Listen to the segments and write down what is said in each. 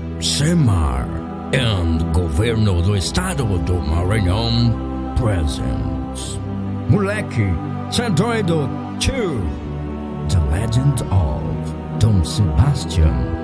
SEMAR and Governo do Estado do Maranhão presents Moleque Centroido 2, The Legend of Dom Sebastian.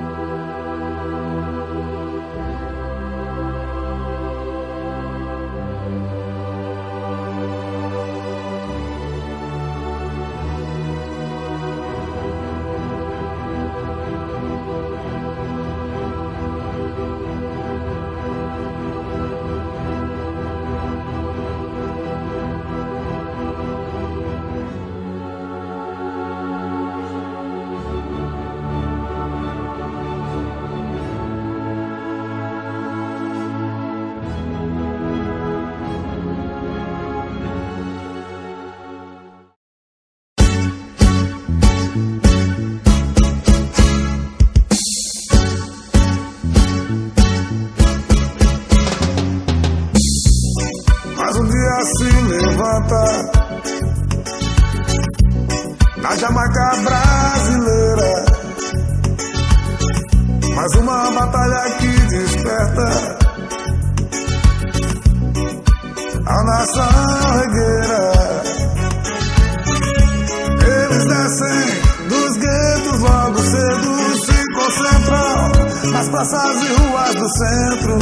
Na Jamaica brasileira, mais uma batalha que desperta a nação regueira. Eles descem dos guetos logo cedo, se concentram nas praças e ruas do centro,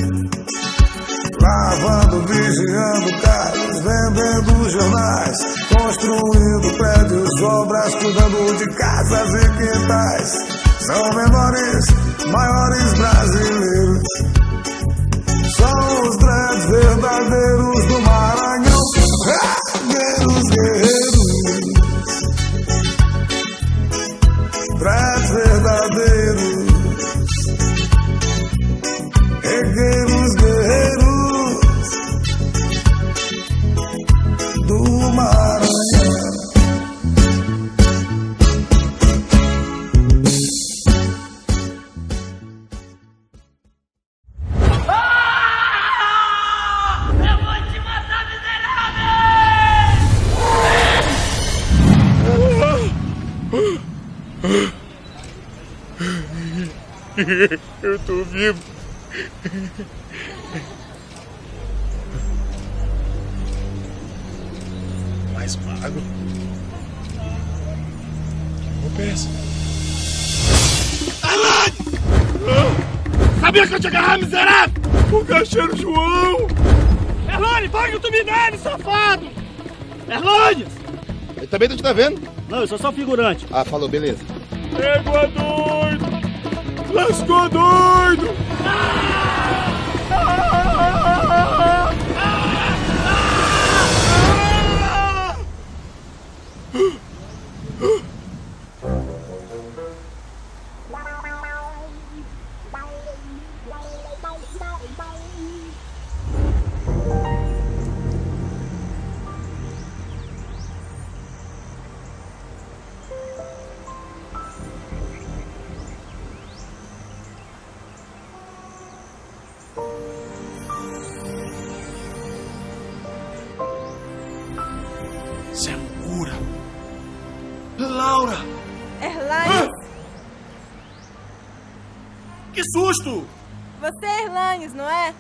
lavando, vigiando carros, vendendo jornais, construindo prédios, obras, cuidando de casas e quintais. São menores, maiores brasileiros, são os dreads verdadeiros do Maranhão. Guerreiros, guerreiros, dreads verdadeiros, regueiros, guerreiros do Maranhão. Eu vou te matar, miserável! Eu tô vivo. Mais magro. Vou peça. Sabia que eu te agarrar, miserável? O caixeiro João! Erlone, vai tu me nele, safado! Erlone! Ele também não te tá vendo? Não, eu sou só figurante. Ah, falou, beleza. Égua doido! Lascou doido! Segura! Laura! Erlanes! Que susto! Você é Erlanes, não é?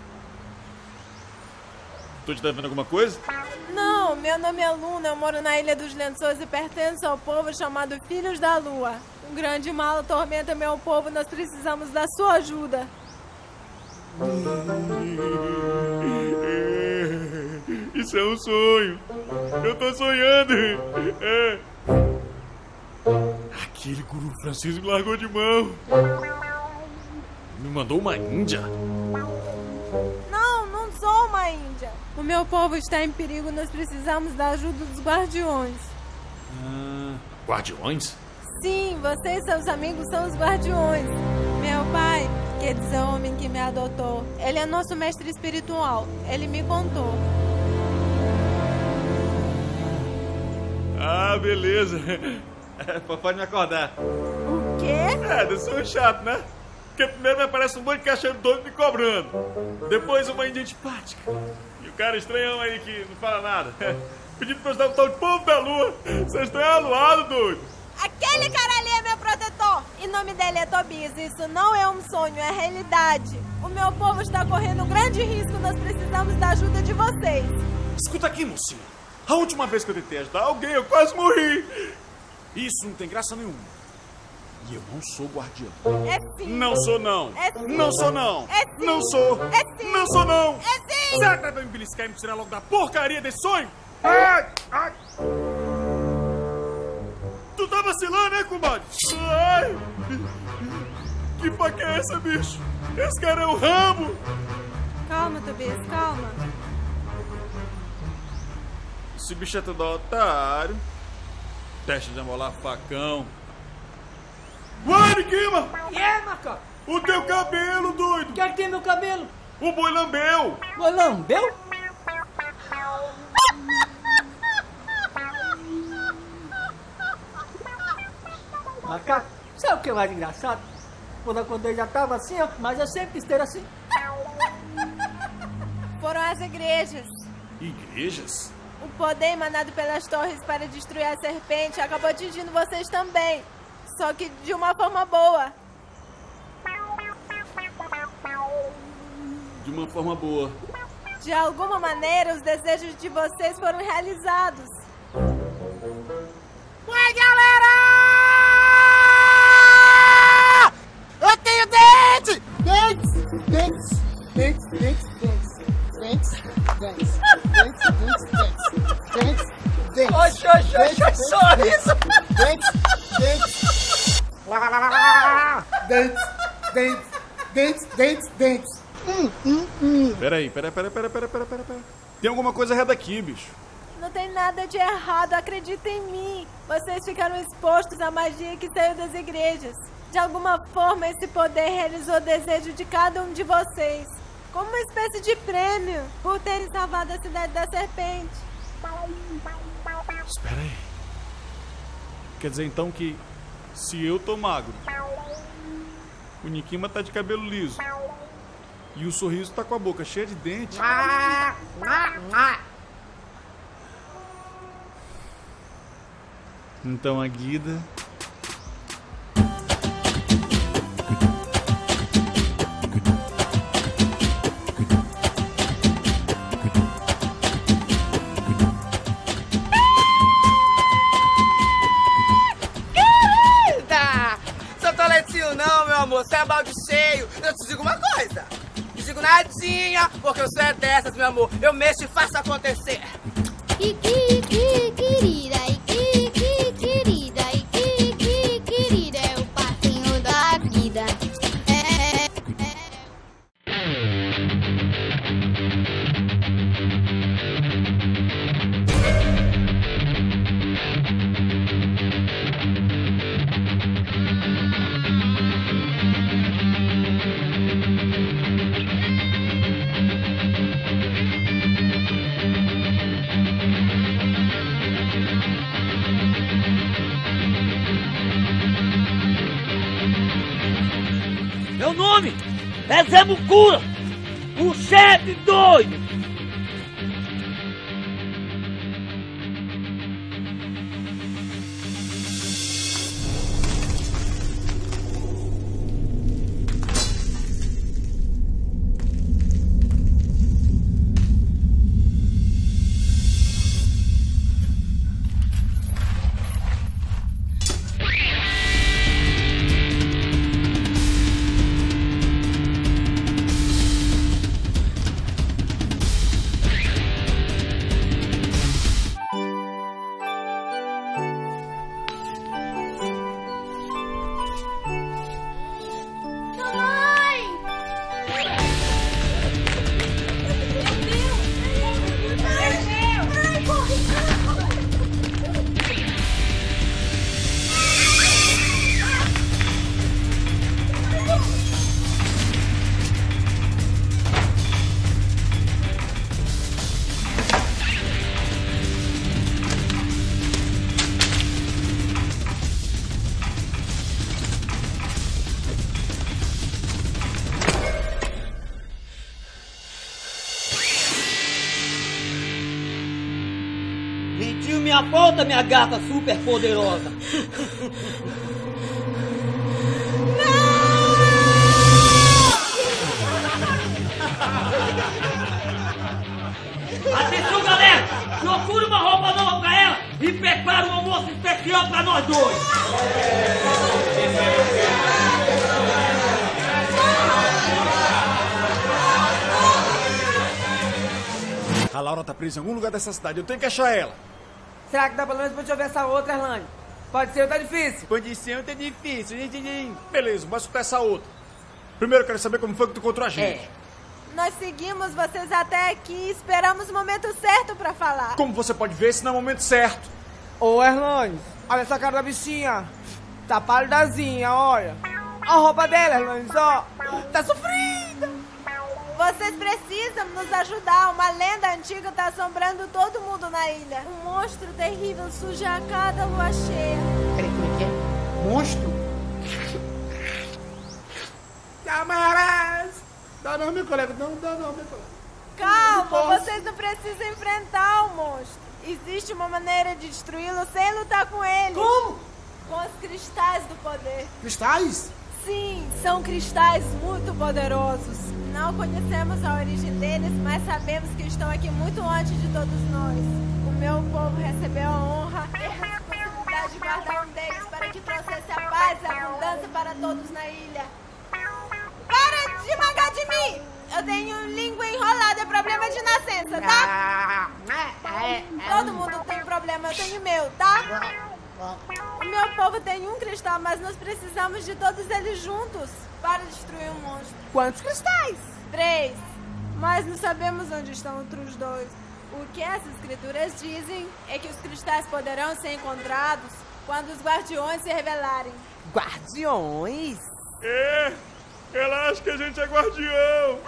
Tô te devendo alguma coisa? Não, meu nome é Luna, eu moro na Ilha dos Lençóis e pertenço ao povo chamado Filhos da Lua. Um grande mal atormenta meu povo, nós precisamos da sua ajuda. Isso é um sonho. Eu tô sonhando. Aquele guru francês me largou de mão. Me mandou uma índia. Não, não sou uma índia. O meu povo está em perigo, nós precisamos da ajuda dos guardiões. Guardiões? Sim, você e seus amigos são os guardiões. Meu pai, quer dizer, o homem que me adotou, ele é nosso mestre espiritual. Ele me contou. Ah, beleza. Pode me acordar. O quê? Eu sou chato, né? Porque primeiro me aparece um monte de caixeiro doido me cobrando. Depois uma índia antipática. E o cara estranhão aí que não fala nada. Pedindo pra eu dar um tal de povo da lua. Vocês estão aluados, doido. Aquele cara ali é meu protetor. Em nome dele é Tobias, isso não é um sonho, é realidade. O meu povo está correndo um grande risco, nós precisamos da ajuda de vocês. Escuta aqui, mocinho. A última vez que eu tentei ajudar alguém, eu quase morri. Isso não tem graça nenhuma. E eu não sou guardião. É sim. Não sou, não. É sim. Não sou, não. É sim. Não sou. É sim. Não sou, não. É sim. Será que vai me beliscar e me tirar logo da porcaria desse sonho? Ai, ai. Tu tá vacilando, né, comadre? Ai. Que faca é essa, bicho? Esse cara é o Rambo. Calma, Tobias, calma. Esse bicho é todo otário. Teste de amolar facão. Uai, Nikima! Que é, macaco? O teu cabelo, doido! O que é que tem meu cabelo? O boi lambeu! Boi lambeu? Macaco, sabe o que é mais engraçado? Quando eu acordei já tava assim, ó, mas eu sempre quis ter assim. Foram as igrejas. Igrejas? O poder emanado pelas torres para destruir a serpente acabou atingindo vocês também. Só que de uma forma boa. De uma forma boa. De alguma maneira, os desejos de vocês foram realizados. Ué, galera! Eu tenho dente! Dentes! Dentes! Dentes! Dentes! Dentes! Dentes! Dentes! Dentes! Dentes! Dentes! Oxe, só isso! Dentes! Dentes! Dentes! Dentes! Dentes! Dentes! Dentes! Peraí. Tem alguma coisa errada aqui, bicho. Não tem nada de errado, acredita em mim. Vocês ficaram expostos à magia que saiu das igrejas. De alguma forma, esse poder realizou o desejo de cada um de vocês. Como uma espécie de prêmio por terem salvado a cidade da serpente. Espera aí. Quer dizer então que se eu tô magro, o Nikima tá de cabelo liso e o sorriso tá com a boca cheia de dente. Então a Guida... Seu toletinho não, meu amor, você é balde cheio. Eu te digo uma coisa. Não digo nadinha, porque eu sou é dessas, meu amor. Eu mexo e faço acontecer. Querida, é o passinho da vida. Meu nome é Zé Mucura, o chefe doido. Mentiu minha ponta, minha gata super poderosa. presa em algum lugar dessa cidade. Eu tenho que achar ela. Será que dá pelo menos pra te ver essa outra, Erlane? Pode ser ou tá difícil? Pode ser ou tá difícil. Beleza, vamos escutar essa outra. Primeiro eu quero saber como foi que tu encontrou a gente. Nós seguimos vocês até aqui e esperamos o momento certo pra falar. Como você pode ver, esse não é o momento certo. Ô, Erlane, olha essa cara da bichinha. Tá palidazinha, olha. A roupa dela, Erlane, ó. Tá sofrida. Vocês precisam nos ajudar. Uma lenda antiga tá assombrando todo mundo na ilha. Um monstro terrível surge a cada lua cheia. Peraí, como é que é? Monstro? Camarás! Dá não, meu colega. Não, meu colega. Calma, vocês não precisam enfrentar o monstro. Existe uma maneira de destruí-lo sem lutar com ele. Como? Com os cristais do poder. Cristais? Sim, são cristais muito poderosos. Não conhecemos a origem deles, mas sabemos que estão aqui muito antes de todos nós. O meu povo recebeu a honra e a responsabilidade de guardar um deles para que trouxesse a paz e a abundância para todos na ilha. Para de mangar de mim! Eu tenho língua enrolada, é problema de nascença, tá? Todo mundo tem problema, eu tenho meu, tá? O meu povo tem um cristal, mas nós precisamos de todos eles juntos para destruir o monstro. Quantos cristais? 3. Mas não sabemos onde estão outros 2. O que as escrituras dizem é que os cristais poderão ser encontrados quando os guardiões se revelarem. Guardiões? Ela acha que a gente é guardião.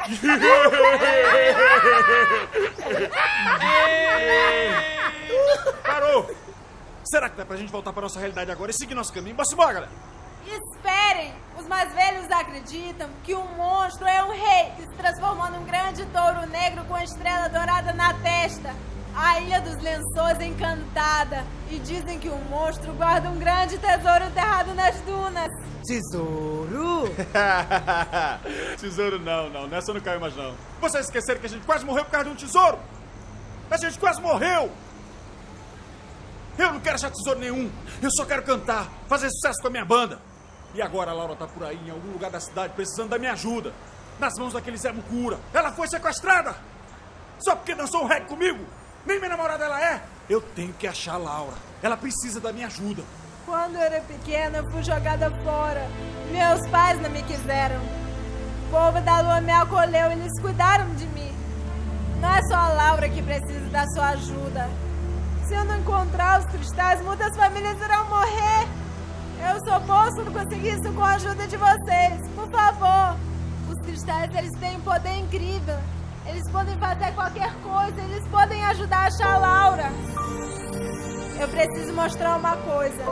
Parou! Será que dá pra gente voltar pra nossa realidade agora e seguir nosso caminho? Bora embora, galera! Esperem! Os mais velhos acreditam que o monstro é um rei que se transformou num grande touro negro com a estrela dourada na testa. A Ilha dos Lençóis é encantada. E dizem que o monstro guarda um grande tesouro enterrado nas dunas. Tesouro? Tesouro não. Nessa eu não caio mais não. Vocês esqueceram que a gente quase morreu por causa de um tesouro? A gente quase morreu! Eu não quero achar tesouro nenhum. Eu só quero cantar, fazer sucesso com a minha banda. E agora a Laura tá por aí, em algum lugar da cidade, precisando da minha ajuda. Nas mãos daquele Zé Mucura. Ela foi sequestrada. Só porque dançou um reggae comigo. Nem minha namorada ela é. Eu tenho que achar a Laura. Ela precisa da minha ajuda. Quando eu era pequena, eu fui jogada fora. Meus pais não me quiseram. O povo da lua me acolheu e eles cuidaram de mim. Não é só a Laura que precisa da sua ajuda. Se eu não encontrar os cristais, muitas famílias irão morrer. Eu só posso conseguir isso com a ajuda de vocês. Por favor. Os cristais, eles têm um poder incrível. Eles podem fazer qualquer coisa. Eles podem ajudar a achar a Laura. Eu preciso mostrar uma coisa.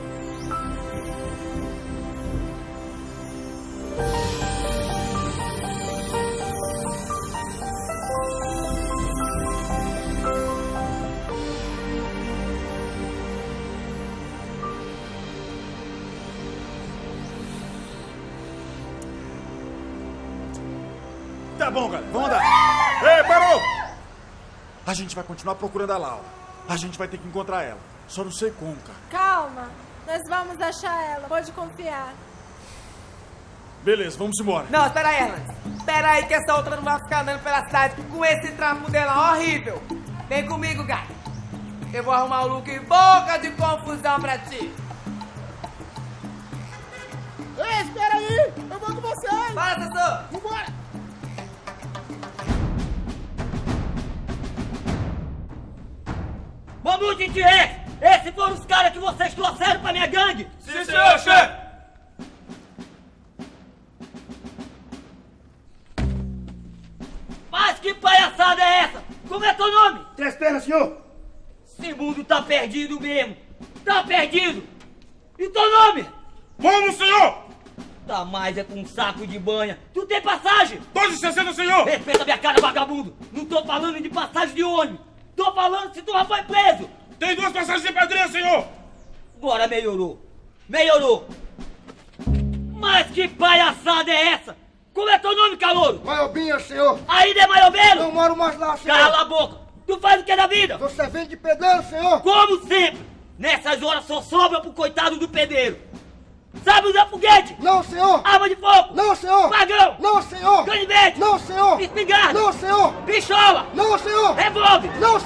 Tá bom, galera. Vamos andar. Ei, parou! A gente vai continuar procurando a Laura. A gente vai ter que encontrar ela. Só não sei como, cara. Calma. Nós vamos achar ela. Pode confiar. Beleza, vamos embora. Não, espera aí, Erlane. Espera aí que essa outra não vai ficar andando pela cidade com esse trapo dela horrível. Vem comigo, gato. Eu vou arrumar um look boca de confusão pra ti. Ei, espera aí! Eu vou com vocês! Fala, Sassô! Vambora! Boa noite, T-Rex! Esses foram os caras que vocês trouxeram pra minha gangue! Sim, senhor, chefe! Mas que palhaçada é essa? Como é teu nome? Três pernas, senhor! Esse mundo tá perdido mesmo! Tá perdido! E teu nome? Como, senhor? Tá mais é com um saco de banha. Tu tem passagem? 2,60, senhor! Respeita minha cara, vagabundo! Não tô falando de passagem de ônibus! Tô falando se tu já foi preso! Tem 2 passagens de pedrinha, senhor! Agora melhorou! Melhorou! Mas que palhaçada é essa? Como é teu nome, calouro? Maiobinha, senhor! Ainda é Maiobelo? Não moro mais lá, senhor! Cala a boca! Tu faz o que da vida? Você vem de pedreiro, senhor! Como sempre! Nessas horas só sobra pro coitado do pedreiro! Sabe usar foguete? Não, senhor! Arma de fogo? Não, senhor! Magão? Não, senhor! Canivete? Não, senhor! Espingarda? Não, senhor! Pistola? Não, senhor! Revólver? Não,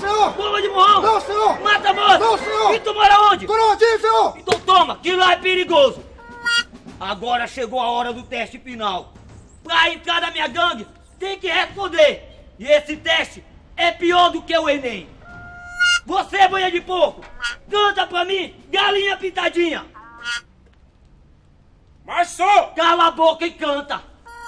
chegou a hora do teste final. Pra entrar na minha gangue, tem que responder. E esse teste é pior do que o Enem. Você, banha de porco, canta pra mim, galinha pintadinha. Mas só! Cala a boca e canta.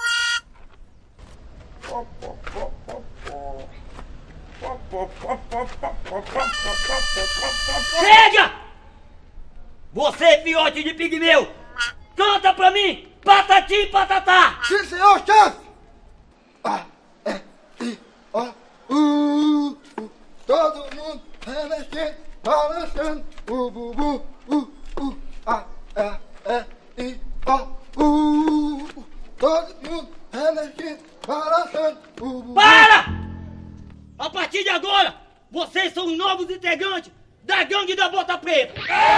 Chega! Você, fiote de pigmeu, canta pra mim, patati e patatá. Sim, senhor, chefe! Todo mundo remexendo, balançando, bubu, todo mundo remexendo, balançando, bubu. Para! A partir de agora, vocês são os novos integrantes da gangue da Bota Preta.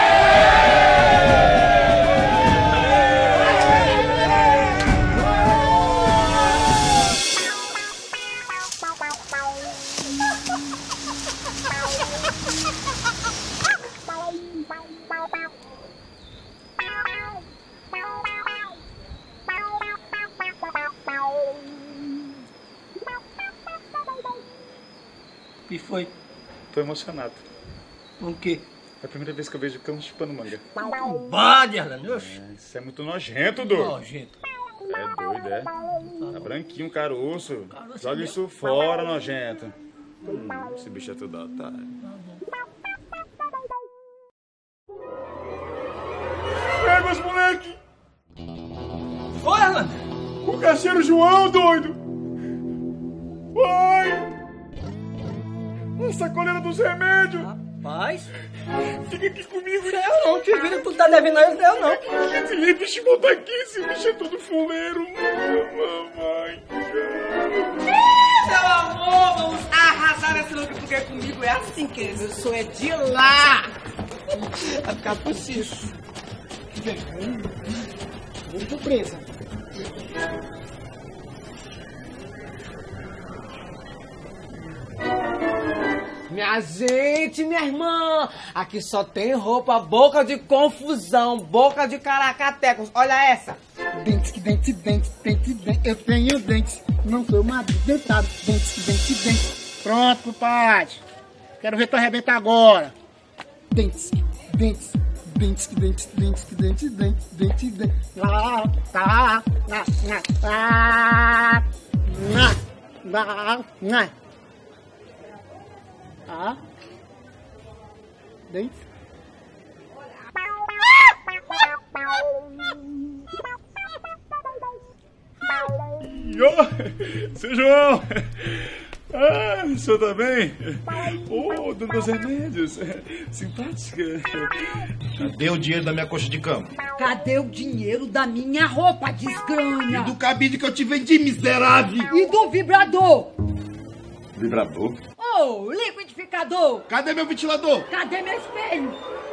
O que foi? Tô emocionado. Com o quê? É a primeira vez que eu vejo cão chupando manga. Bade, Erlânio. Isso é muito nojento, doido. Nojento. É doido, é? Tá branquinho, caroço. Joga isso fora, nojento. Esse bicho é tudo otário. Pega os moleque! Oi, Erlânio. O caixeiro João, doido! Pai! A sacoleira dos remédios! Rapaz, Fica aqui comigo! eu não te vira, tu tá devendo a eu não. Esse bicho botar aqui, esse bicho é todo fuleiro! Mamãe! Meu amor, vamos arrasar esse look, porque comigo é assim, querido. Eu sou de lá. Vai ficar possível. Muito presa. Minha gente, minha irmã, aqui só tem roupa, boca de confusão, boca de caracatecos. Olha essa. Dentes, dentes, dentes, dentes, dentes. Eu tenho dentes, não sou uma dentado. Dentes, dentes, dentes. Pronto, pai. Quero ver tu arrebentar agora. Dentes, dentes, dentes, dentes, dentes, dentes, dentes, dentes, dentes. Lá, tá, na. Ah, dentes. Seu João! Ah, o senhor tá bem? Ô, dona dos remédios, simpática. Cadê o dinheiro da minha coxa de cama? Cadê o dinheiro da minha roupa, desgranha? E do cabide que eu te vendi, miserável! E do vibrador? Vibrador? Ô, liquidificador? Cadê meu ventilador? Cadê meu espelho?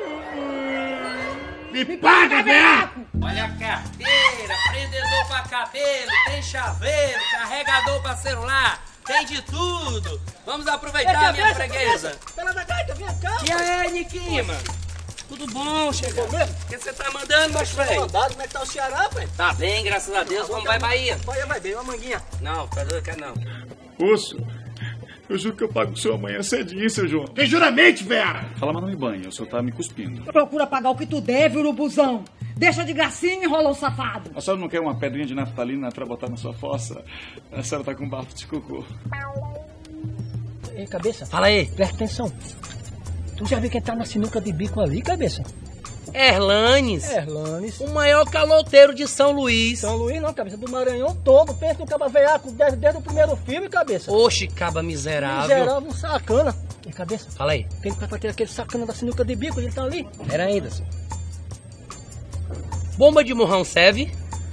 Me paga, veaco! Olha a carteira, prendedor pra cabelo, tem chaveiro, carregador pra celular, tem de tudo. Vamos aproveitar a minha freguesa. Pela da gaita, vem cá. E aí, Niquinho, mano? Tudo bom, chegou mesmo? O que você tá mandando, meus Tá velho? mandado, como é que tá o Ceará, pai? Tá bem, graças a Deus. Como vai Bahia? Bahia vai bem, uma manguinha. Não, tá doido, quer não. Osso, eu juro que eu pago o senhor amanhã cedinho, seu João. Tem juramento, Vera! Fala, mas não me banha, o senhor tá me cuspindo. Procura pagar o que tu deve, urubuzão. Deixa de gracinha, enrolão safado. A senhora não quer uma pedrinha de naftalina pra botar na sua fossa? A senhora tá com bafo de cocô. Ei, cabeça. Fala aí. Presta atenção. Tu já viu quem tá na sinuca de bico ali, cabeça? Erlanes. Erlanes. O maior caloteiro de São Luís. São Luís não, cabeça, do Maranhão todo. Pensa no caba veaco desde o primeiro filme, cabeça. Oxe, caba miserável. Miserável, um sacana. E cabeça? Fala aí. Quem vai ter aquele sacana da sinuca de bico, ele tá ali. Pera ainda. Bomba de morrão serve?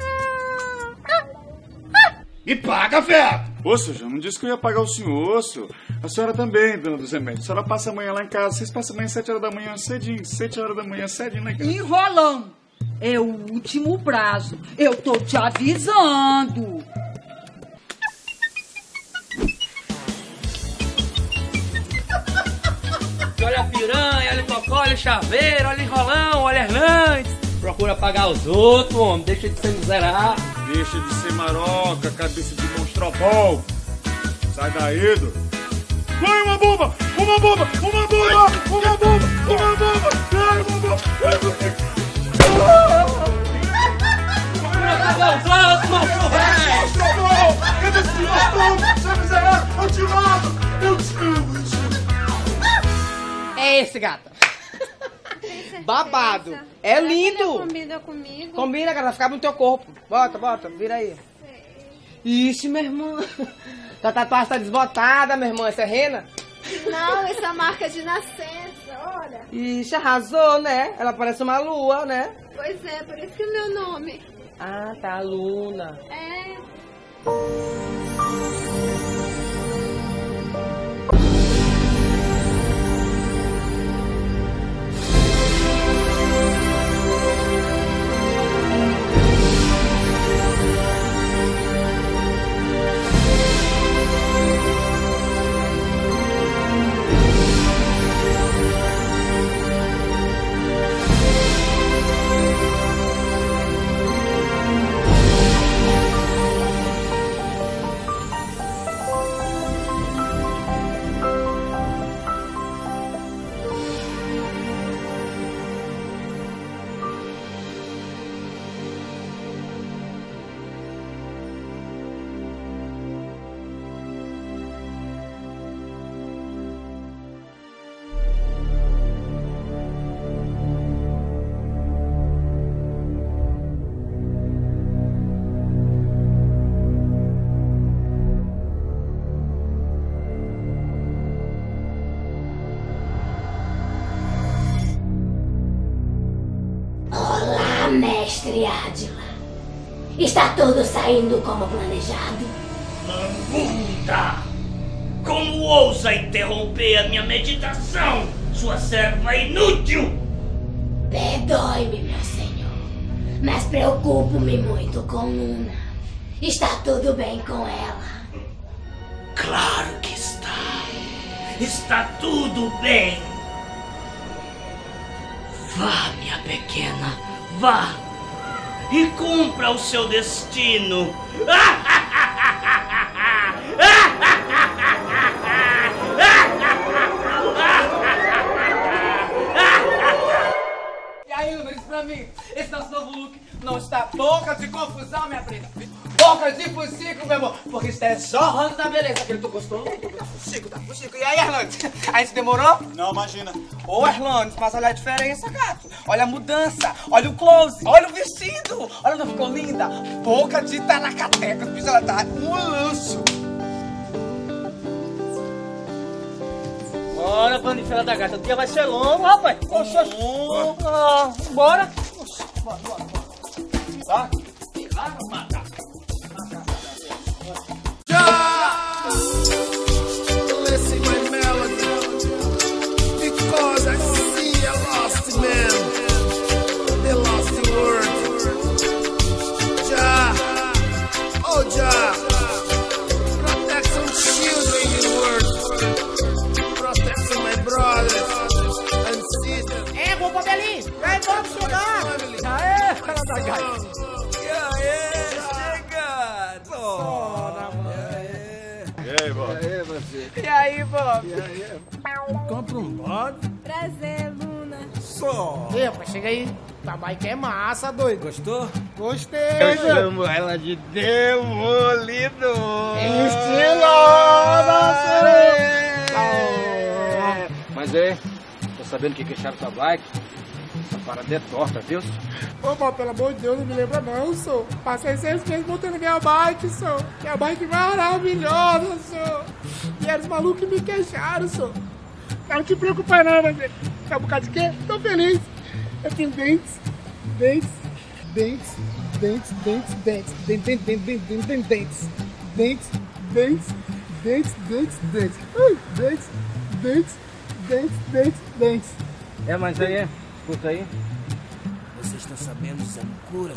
Me paga, Vera! Ô, seu João, não disse que eu ia pagar o senhor, osso. A senhora também, dona dos remédios. A senhora passa amanhã lá em casa. Vocês passam amanhã às 7 horas da manhã cedinho. 7 horas da manhã cedinho lá em casa. Enrolão. É o último prazo. Eu tô te avisando. Olha a piranha, olha o cocó, olha o chaveiro, olha o enrolão, olha Hernandes. procura pagar os outros, homem. Deixa de ser miserável. Deixa de ser maroca, cabeça de monstrobol. Sai daí, Edu. Vai, uma bomba! Uma bomba! Uma bomba! Uma bomba! Uma bomba! Vai, uma bomba! Procura pagar os outros, monstrobol! Monstrobol! Eu te mato! Seu miserável! Eu te mato! Eu te amo! É esse, gata. Babado. É lindo. Combina comigo? Combina, cara. Vai ficar no teu corpo. Bota, bota. Vira aí. Ixi, minha irmã. Tua tatuagem tá desbotada, minha irmã. Essa é rena? Não, essa é a marca de nascença, olha. Ixi, arrasou, né? Ela parece uma lua, né? Pois é, por isso que é o meu nome. Ah, tá, Luna. É. Mestre Ádila, está tudo saindo como planejado? Mangunda! Como ousa interromper a minha meditação, sua serva inútil? Perdoe-me, meu senhor, mas preocupo-me muito com Luna. Está tudo bem com ela? Claro que está. Está tudo bem. Vá, minha pequena. Vá e cumpra o seu destino. E aí, Luna, diz pra mim, esse nosso novo look não está boca de confusão, minha prima? Boca de fuxico, meu amor, porque isso é jorrando da beleza. Aquele tu gostou? Tá fuxico. E aí, Erlandes? A gente demorou? Não, imagina. Ô, Erlandes, mas olha a diferença, gato. Olha a mudança, olha o close, olha o vestido. Olha, não ficou linda? Boca de taracateca, os bichos, ela tá um luxo. Bora, Vanifera da Gata, o dia vai ser longo, rapaz. Oxa, bora. Bora. Tá? Listen my melody, because I see a lost man, the lost word. Jah, oh Jah, protect some children in the world, protect my brothers and sisters. É, roupa Belinho, vem, vamos chegar. Aê, cara da Gata. E aí, Bob? Compra um bode. Prazer, Luna. Só. Ei, rapaz, chega aí. Tua bike é massa, doido. Gostou? Gostei. Eu chamo ela de Demolidor. Mas tô sabendo que queixaram tua bike. Essa parada é torta, viu? Ô, Bob, pelo amor de Deus, não me lembra não, sou. Passei 6 meses montando minha bike, sou. Minha bike maravilhosa, sou. E eram os malucos que me queixaram, sou. Não te preocupa não, mas é um bocado de quê? Tô feliz. Eu tenho dentes. É, mas aí, escuta aí. Vocês estão sabendo, Zé Mucura?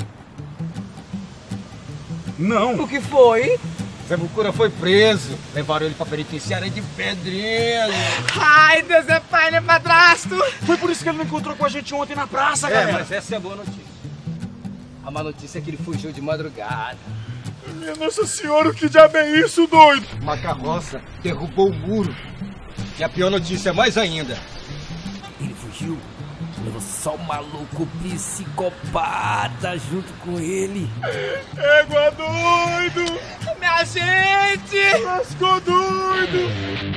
Não. O que foi? Zé Mucura foi preso. Levaram ele pra penitenciária de Pedrinha. Ai, Deus é pai, ele é padrasto. Foi por isso que ele não encontrou com a gente ontem na praça, galera. Mas essa é a boa notícia. A má notícia é que ele fugiu de madrugada. Minha Nossa Senhora, o que diabo é isso, doido? Uma carroça derrubou o muro. E a pior notícia é mais ainda. Ele fugiu, levou só o maluco psicopata junto com ele. Égua doido! Minha gente! Lascou doido!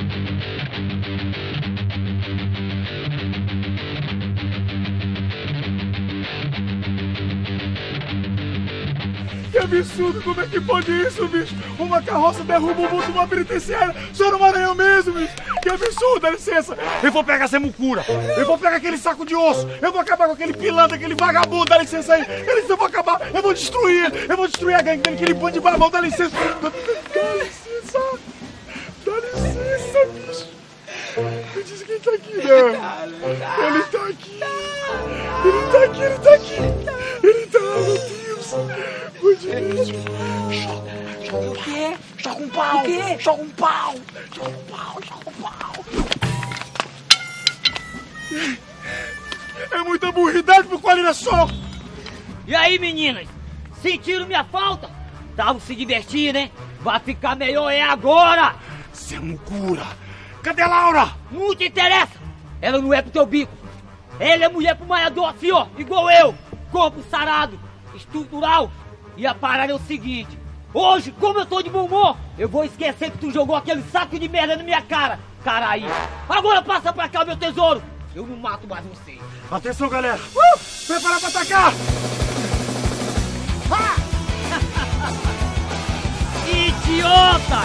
Que absurdo, como é que pode isso, bicho? Uma carroça derruba o mundo de uma penitenciária só no Maranhão mesmo, bicho! Que absurdo, dá licença! Eu vou pegar essa mucura, eu vou pegar aquele saco de osso, eu vou acabar com aquele pilantra, aquele vagabundo, dá licença aí! Eu vou acabar, eu vou destruir ele, eu vou destruir a gangue dele, aquele bando de babão, dá licença! Dá licença! Dá licença, bicho! Me diz quem tá aqui, né? Ele tá aqui! Ele tá aqui, ele tá aqui! Ele tá, meu Deus! O quê? Joga um pau! O quê? Joga um pau! Joga um pau! Joga um pau! É muita burridade pro qual só! E aí, meninas? Sentiram minha falta? Estavam se divertindo, hein? Vai ficar melhor é agora! Você é mucura! Cadê a Laura? Não te interessa! Ela não é pro teu bico! Ela é mulher pro malhador assim, ó! Igual eu! Corpo sarado! Estrutural! E a parada é o seguinte: hoje, como eu tô de bom humor, eu vou esquecer que tu jogou aquele saco de merda na minha cara, caraí. Agora passa pra cá, meu tesouro. Eu não mato mais você. Atenção, galera. Prepara pra atacar. Idiota!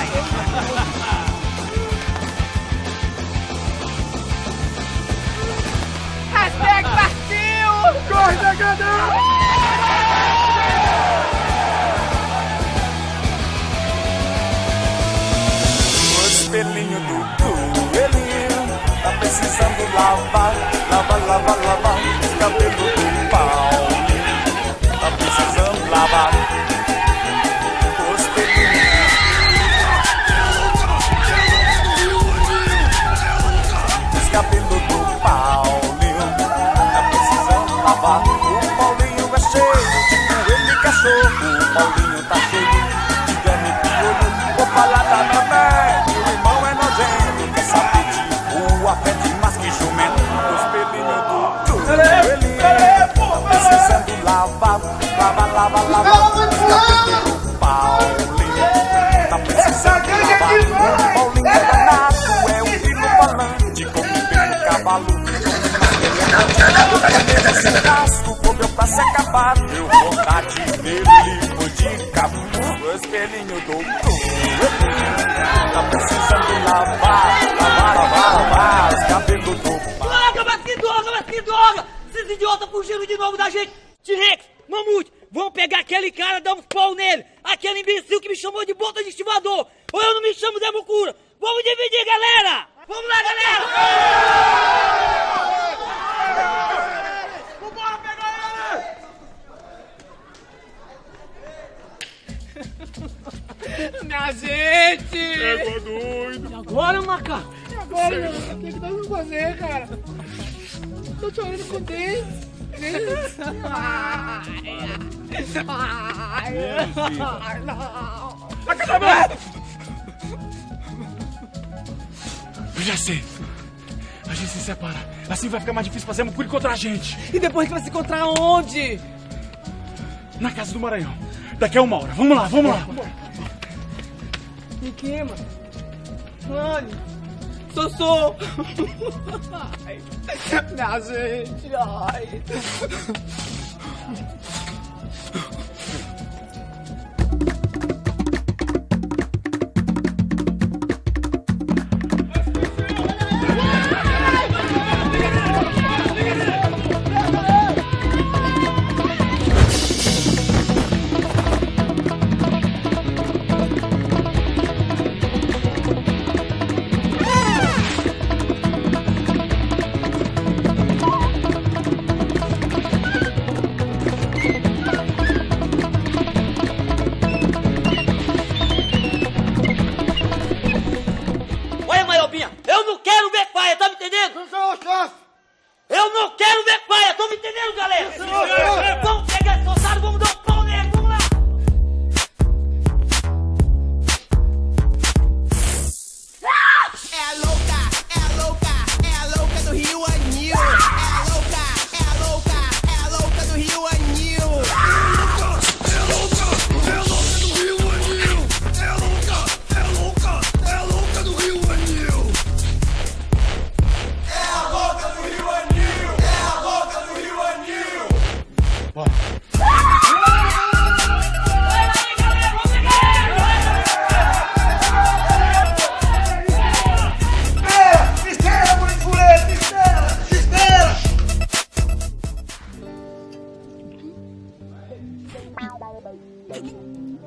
Hashtag partiu! Corre, negadão! Espelhinho do coelhinho tá precisando lavar, lavar os cabelos do pau. Tá precisando lavar o espelhinho. Os cabelos do Paulinho tá precisando lavar. O Paulinho é cheio de coelho e cachorro. O Paulinho tá cheio de gama e piolho. Vou falar da mamãe. Quer saber de rua, pede mais que jumento. O espelhinho do coelhinho tá precisando lavar, lavar os cabelos do Paulinho. Tá precisando lavar. O Paulinho é danado, é um filho falante, como um belo cavalo. Mas esse casco comeu pra se acabar. Eu vou dar nele, vou de cabo. O espelhinho do coelhinho tá precisando lavar os cabelos do pai. Droga, mas que droga! Esses idiotas fugiram de novo da gente! T-Rex, Mamute, vamos pegar aquele cara e dar uns pau nele! Aquele imbecil que me chamou de bota de estivador! Ou eu não me chamo Zé Mucura! Vamos dividir, galera! Vamos lá, galera! Vambora pegar ele! Minha gente! Égua doido! E agora, macaco? E agora, o que nós vamos fazer, cara? Tô chorando com dentes. Ai, não. Eu já sei. A gente se separa. Assim vai ficar mais difícil fazer Mucura contra a gente. E depois que vai se encontrar onde? Na casa do Maranhão. Daqui a 1 hora. Vamos lá, vamos lá. E quem, mano? Mano, Sossô. Ai, minha gente, ai.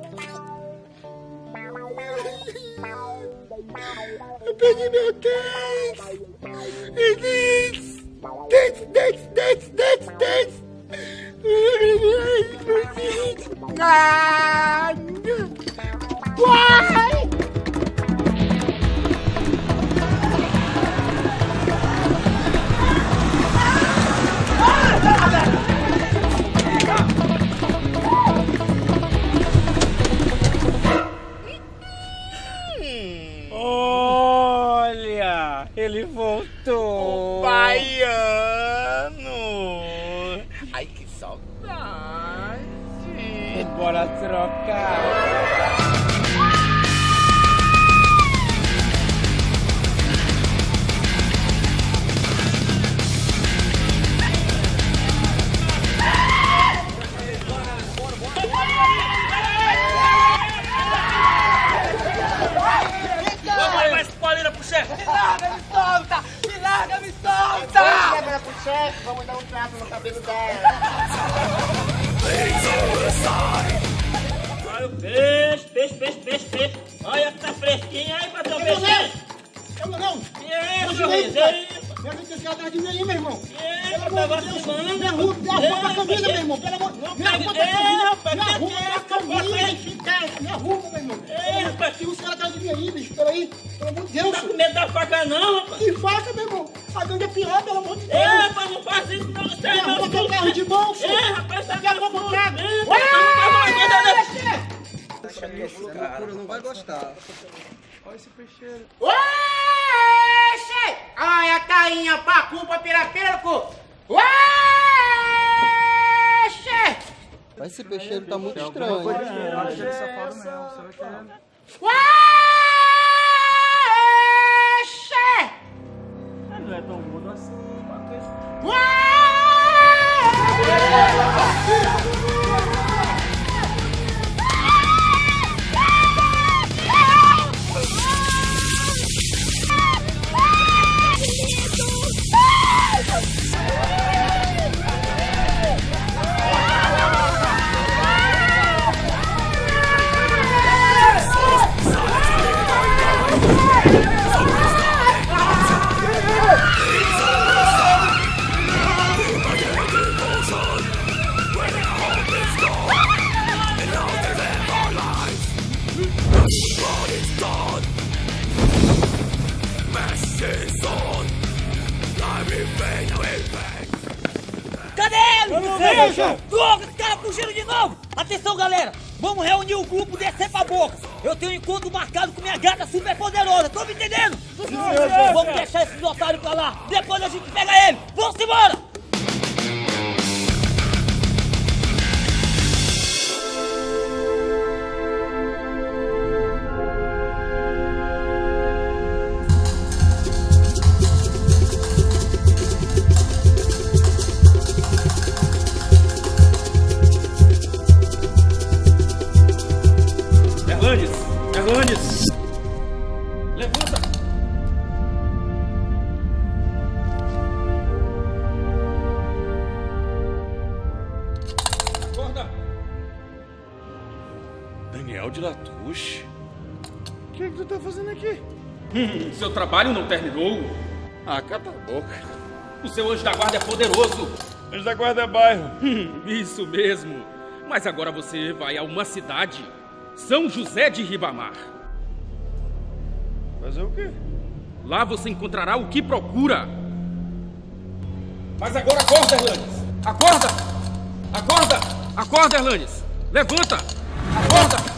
Eu perdi meu dente! Dentes! Uai! Olha, ele voltou. O baiano. Ai, que saudade. Bora trocar. Me solta! Leva pro chefe, vamos dar um trato no cabelo dela. Olha o peixe. Olha que tá fresquinho aí, patrão, peixe. Eu não. E aí, seu Reis? Minha gente, esse cara atrás de mim aí, meu irmão. Pelo amor de Deus. Me arruma a camisa, meu irmão. Pelo amor de Deus. Me arruma a camisa. Me arruma, meu irmão. Tinha uns caras atrás de mim aí, bicho. Peraí. Pelo amor de Deus. Não tá com medo da faca, não, rapaz. Que faca, meu irmão? A gangue é pior, pelo amor de Deus. Rapaz, não faz isso, não. Você me arruma teu carro de bolso. Rapaz, tá me arruma o carro. Não vai gostar. Olha esse peixeiro. Oxe! Olha a tainha, pacu, papirapeiro. Oxe! Esse peixeiro tá muito estranho. Eu acho que ele é safado mesmo. Será que é? Oxe! Não é tão mudo assim. Cadê ele? Droga, esse cara fugindo de novo! Atenção, galera! Vamos reunir o grupo e descer pra boca! Eu tenho um encontro marcado com minha gata super poderosa, tô me entendendo? Vamos deixar esses otários pra lá, depois a gente pega ele! Vamos embora! Erlanes! Levanta! Acorda! Daniel de Latouche? O que tu tá fazendo aqui? Seu trabalho não terminou? Ah, cata a boca. O seu anjo da guarda é poderoso. Anjo da guarda é bairro. Isso mesmo. Mas agora você vai a uma cidade. São José de Ribamar. Fazer o quê? Lá você encontrará o que procura. Mas agora acorda, Erlanes. Acorda! Acorda! Acorda, Erlanes. Levanta! Acorda!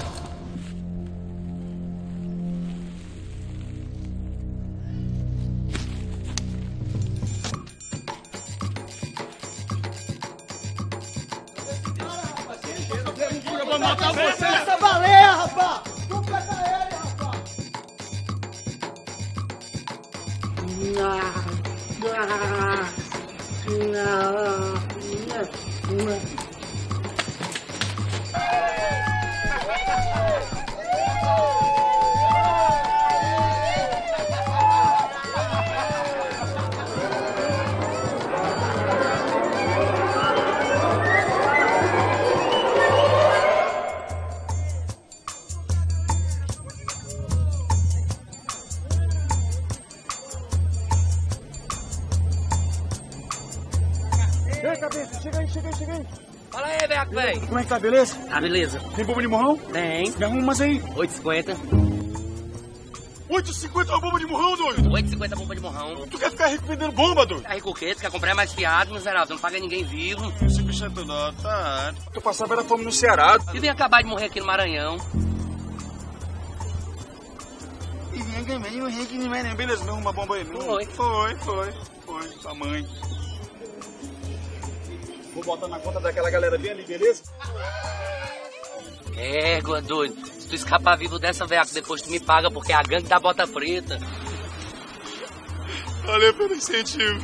Eu vou matar você! Essa baleia, rapaz! Tu pega ele, rapaz! cabeça. Chega aí. Fala aí, velho. Como é que tá, beleza? Tá, beleza. Tem bomba de morrão? Tem. Me arruma umas aí. 8,50. 8,50 uma bomba de morrão, doido? 8,50 bomba de morrão. Tu quer ficar rico vendendo bomba, doido? Tá rico o quê? Tu quer comprar mais fiado, miserável? Tu não paga ninguém vivo. Esse bicho é tudo, tá. Eu passava era fome no Ceará. E vem acabar de morrer aqui no Maranhão. E vem acabar de morrer aqui no Maranhão. Beleza, me arruma uma bomba aí. Foi. Sua mãe. Vou botar na conta daquela galera bem ali, beleza? Égua, doido. Se tu escapar vivo dessa, velho, depois tu me paga, porque é a gangue da Bota Preta. Valeu pelo incentivo.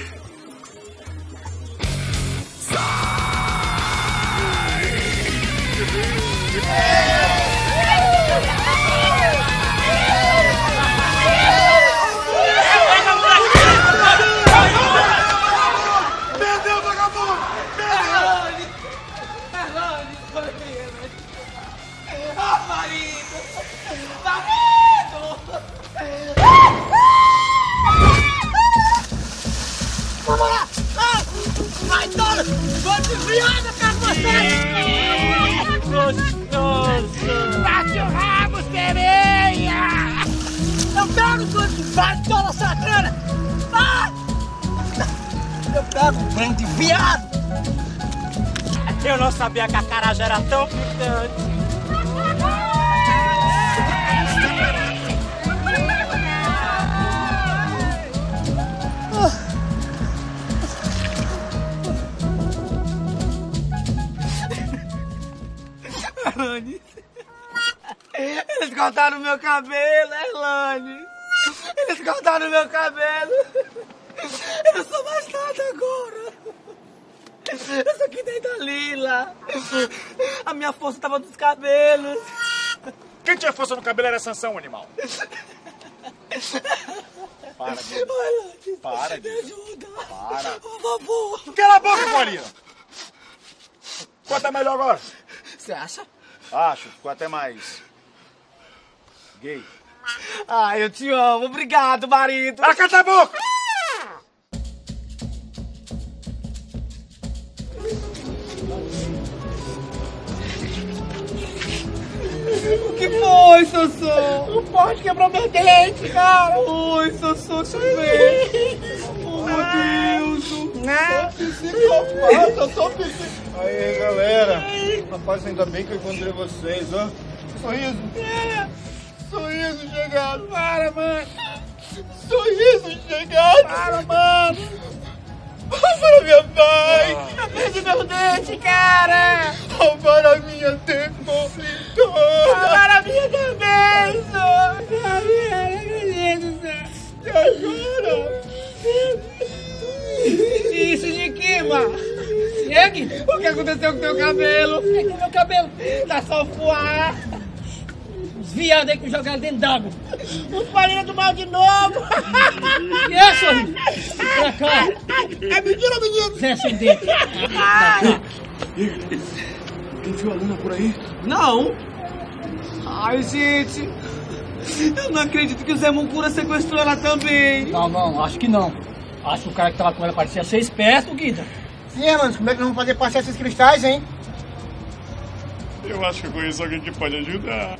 Perdeu, vagabundo! Vamos lá! Vai, Dona! Vou desviar pra você! Gostoso! Bate o rabo, sereia! Eu pego tudo! Vai, Dona Sacana! Eu pego o trem de viado! Eu não sabia que a carajé era tão picante! Erlane, eles cortaram meu cabelo, Erlane. Eles cortaram meu cabelo. Eu não sou mais nada agora. Eu sou que nem da Lila. A minha força tava nos cabelos. Quem tinha força no cabelo era Sansão, animal. Para, Guida. Para, Guida. Me ajuda. Para. Por favor. Cala a boca, Paulinho. Qual tá melhor agora? Você acha? Acho, ficou até mais gay. Ai, eu te amo. Obrigado, marido. Cala a boca! O que foi, Sossô? O poste quebrou meu dente, cara. Oi, Sossô, deixa eu ver. Oh, meu Deus. Né? Psicopata, eu sou psicopata. Aí, galera. Rapaz, ainda bem que eu encontrei vocês, ó. Sorriso. Sorriso chegado. Para, mano. Sorriso chegado. Para, mano. Roubaram minha mãe! Eu perdi meu dente, cara! Roubaram a minha depositora! Roubaram a minha cabeça! E agora? Isso, Nikima! Chegue! O que aconteceu com teu cabelo? É que meu cabelo tá só voar! Os viados aí que me jogaram dentro d'água! Os farinha do mal de novo! E é, sorriso? Pra cá! É mentira, menino! Fecha o dedo! Tem violona por aí? Não! Ai, gente! Eu não acredito que o Zé Moncura sequestrou ela também! Não, acho que não. Acho que o cara que tava com ela parecia ser esperto, Guida. Sim, mano, como é que nós vamos fazer passar esses cristais, hein? Eu acho que eu conheço alguém que pode ajudar.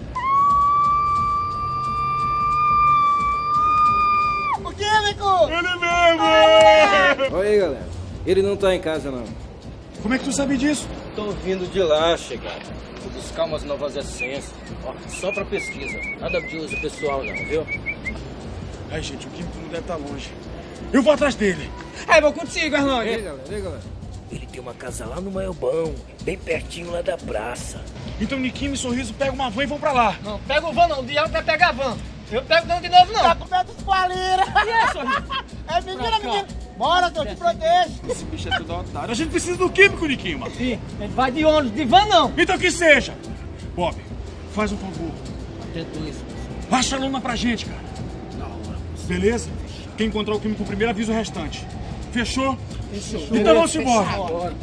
O que, Nico? Ele mesmo! Olha aí, galera. Ele não tá em casa, não. Como é que tu sabe disso? Tô vindo de lá, chegar. Vou buscar umas novas essências. Ó, só pra pesquisa. Nada de uso pessoal, não, viu? Ai, gente, o químico não deve estar longe. Eu vou atrás dele. Aí, vou contigo, Arnaldo. Ei, galera. Ele tem uma casa lá no Maiobão, bem pertinho lá da praça. Então Nikima e Sorriso pegam uma van e vão pra lá. Não, pega o van não, o diabo vai pegar a van. Eu pego não de novo, não. Tá com medo dos coalheiros. E é, Sorriso? É mentira, menino. Bora, Deus te proteja. Esse bicho é tudo otário. A gente precisa do químico, Nikima. Sim, ele vai de ônibus, de van não. Então que seja. Bob, faz um favor. Até dois. Baixa a lona pra gente, cara. Da hora. Beleza? Quem encontrar o químico primeiro avisa o restante. Fechou? Fechou. Então vamos embora. Agora.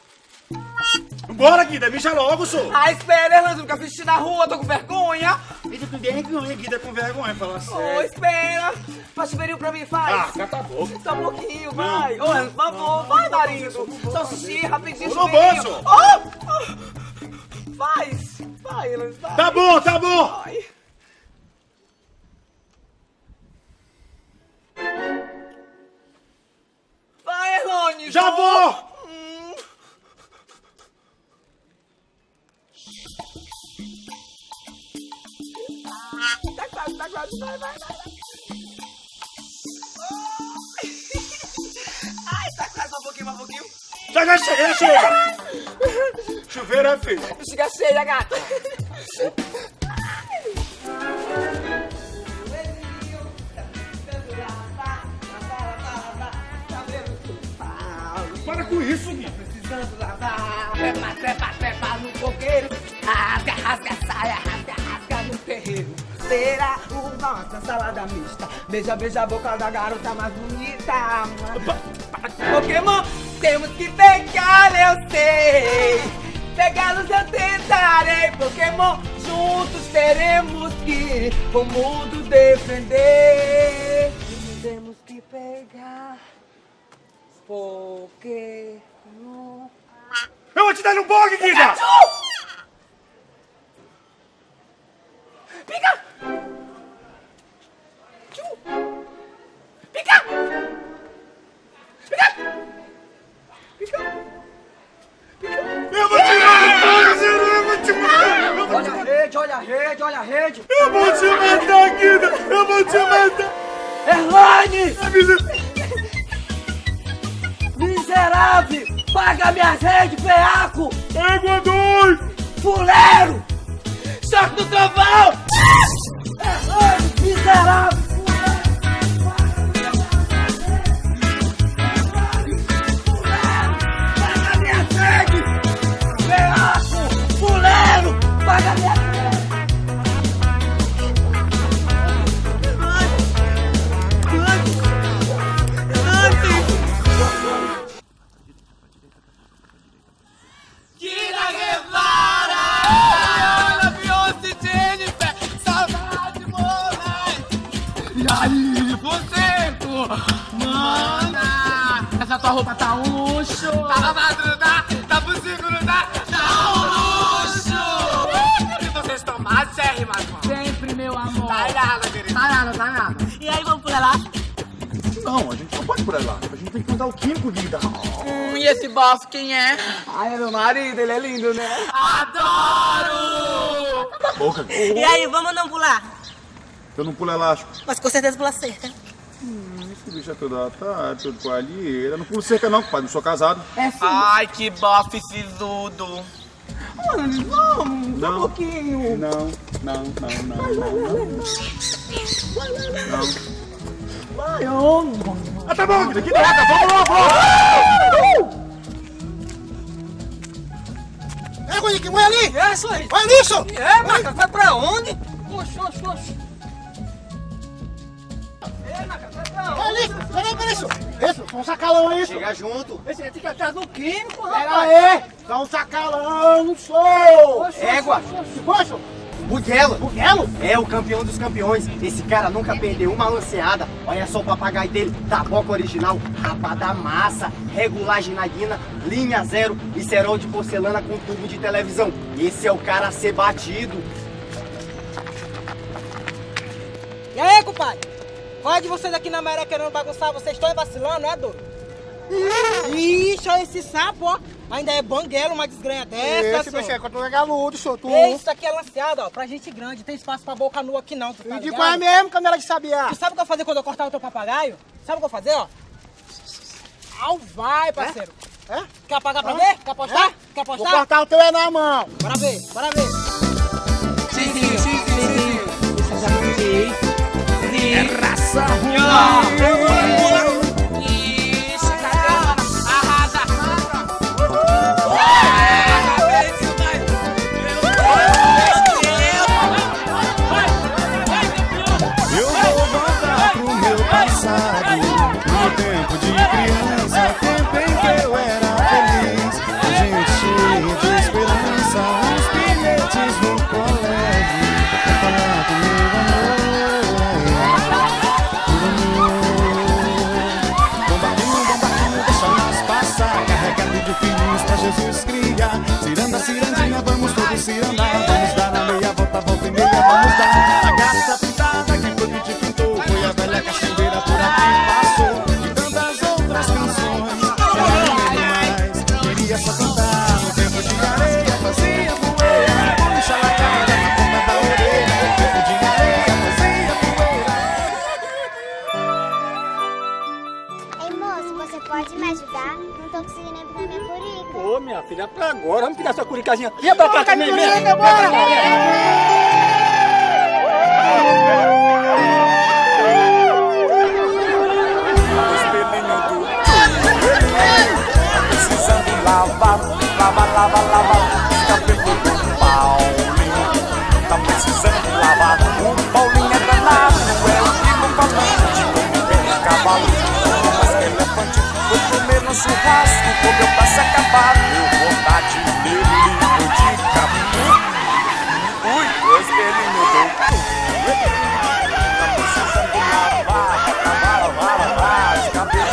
Bora, Guida, mija logo, sou. Ah, espera, Erlando, nunca assisti na rua, tô com vergonha. fica com vergonha, Guida, com vergonha, fala sério. Ô, espera. Faz chuveirinho pra mim, faz. Ah, cata a boca. Só um pouquinho, vai. Ô, por favor, vai, marido. Só xixi, rapidinho, Eu não chuveirinho. vou, Faz. Vai, Elan, vai. Tá bom, tá bom. Vai. Vai, Elone. Já vou. Tá quase, vai. Ai, tá quase, um pouquinho. Chega. Chuveiro é feio. Bexiga cheia, gata. Para com isso, Guida. Precisando lavar. Trepa no coqueiro. Rasga a saia, rasga no terreiro. Será nossa salada mista. Beija a boca da garota mais bonita. Pokémon, temos que pegar, eu sei. Pegá-los eu tentarei. Pokémon, juntos teremos que o mundo defender. Temos que pegar Pokémon. Eu vou te dar um bug, Guida. Pica! Pica! Eu vou te matar! Olha a rede! Eu vou te matar, Guida! Eu vou te matar! Erlane! Miserável! Paga minhas redes, peaco! Água 2! Fuleiro! Choque do trovão! Erlane! Miserável! Paga minha Guida Guevara! Olha, Beyoncé, Jennifer! Saudade, moleque! E aí, você, mana! Essa tua roupa tá um luxo! Tá lavado, não dá? Tá possível, não dá? Tá um luxo! E vocês estão macérrimas, mano! Sempre, meu amor! Tá nada, querido! Tá nada! E aí, vamos por lá? Não, a gente não pode por lá. A gente tem que mandar o químico, Guida. E esse bafo quem é? Ai, é meu marido, ele é lindo, né? Adoro! Cala a boca. E aí, vamos ou não pular? Eu não pulo elástico. Mas com certeza pula cerca. Esse bicho é todo com a alheira. Não pulo cerca não, pai. Não sou casado. É sim. Ai, que bofe sisudo! Mano, vamos, Não. um pouquinho. Não. Vai, homem. Ah, tá bom, Guida. Que nada. Vamos lá. É, Guanique, vai ali! É isso aí! Vai nisso! É, Maca, vai pra onde? Oxe. É, Maca, vai pra Vai onde? ali! Peraí, isso! Isso, só um sacalão isso! Chega junto! Esse aqui fica atrás do químico, Pera rapaz! aí! Só um sacalão, não sou! Égua! Poxa! Buguelo! Buguelo? É o campeão dos campeões. Esse cara nunca perdeu uma lanceada. Olha só o papagaio dele. Taboca original, rapada massa, regulagem na guina, linha zero e cerol de porcelana com tubo de televisão. Esse é o cara a ser batido. E aí, compadre? Qual é de vocês aqui na maré querendo bagunçar? Vocês estão vacilando, é, doido? Ixi, olha esse sapo, ó. Ainda é banguelo, uma desgranha dessa, Esse bicho é que eu tô legaludo, senhor. Tu. Isso aqui é lanceado, ó, pra gente grande. Tem espaço pra boca nua aqui não, tu tá E de ligado? qual é mesmo, canela de sabiá? Tu sabe o que eu vou fazer quando eu cortar o teu papagaio? Sabe o que eu vou fazer, ó? Ao vai, parceiro. É? Quer apagar pra ver? Quer apostar? Quer Vou apostar? cortar o teu é na mão. Bora ver, bora ver. É raça ruim! Isso, caramba! Arrasa! Eu vou voltar pro meu passado, no tempo de criança, tempo em que eu era feliz. A gente cheio de esperança, uns bilhetes no colégio, pra falar com Jesus cria. Ciranda, cirandinha, vamos todos cirandar. Vamos dar a meia volta, volta e meia, vamos dar. A gata pintada que foi que te pintou, foi a velha cachimbeira por aqui passou. E tantas outras canções, eu não lembro mais. Queria só cantar no tempo de areia, fazia poeira, puxa a cara na ponta da orelha. No tempo de areia, fazia poeira. Ei, moço, você pode me ajudar? Não tô conseguindo empurrar minha curica. Ô, minha filha, pra agora, vamos pegar sua curicazinha. Vem pra cá também, vem. Bora! Precisando lavar, os cabelos do Paulinho. Tá precisando lavar, o Paulinho é danado. É o Kiko falante, come bem de cavalo. Mas que elefante foi comer no churrasco. Como eu passo acabado, eu vontade dele de cabelo. Ui, o espelhinho do tá precisando lavar, os cabelos do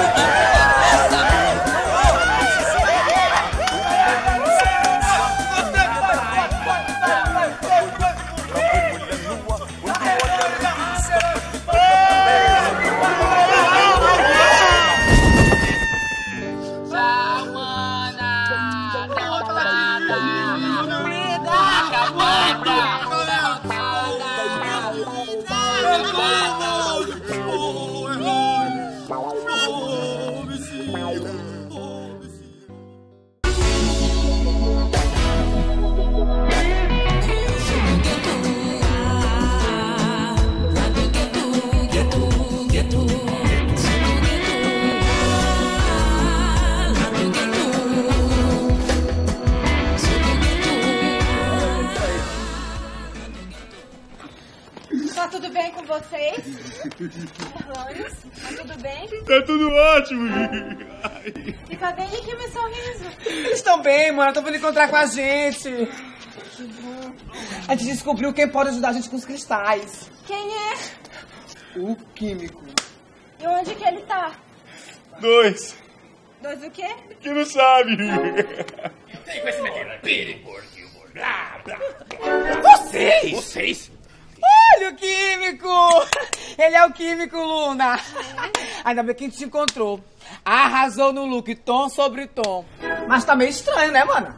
Tá tudo bem com vocês? Erlônios, tá tudo bem? Tá tudo ótimo. E cadê Nick meu sorriso? Eles estão bem, mano. Estão vindo encontrar com a gente. Que bom. A gente descobriu quem pode ajudar a gente com os cristais. Quem é? O químico. E onde que ele tá? 2. 2 o quê? Que não sabe. Tem conhecimento. Periporquinho. Blá, blá. Vocês? Olha o químico! Ele é o químico, Luna. Ainda bem que a gente se encontrou. Arrasou no look, tom sobre tom. Mas tá meio estranho, né, mano?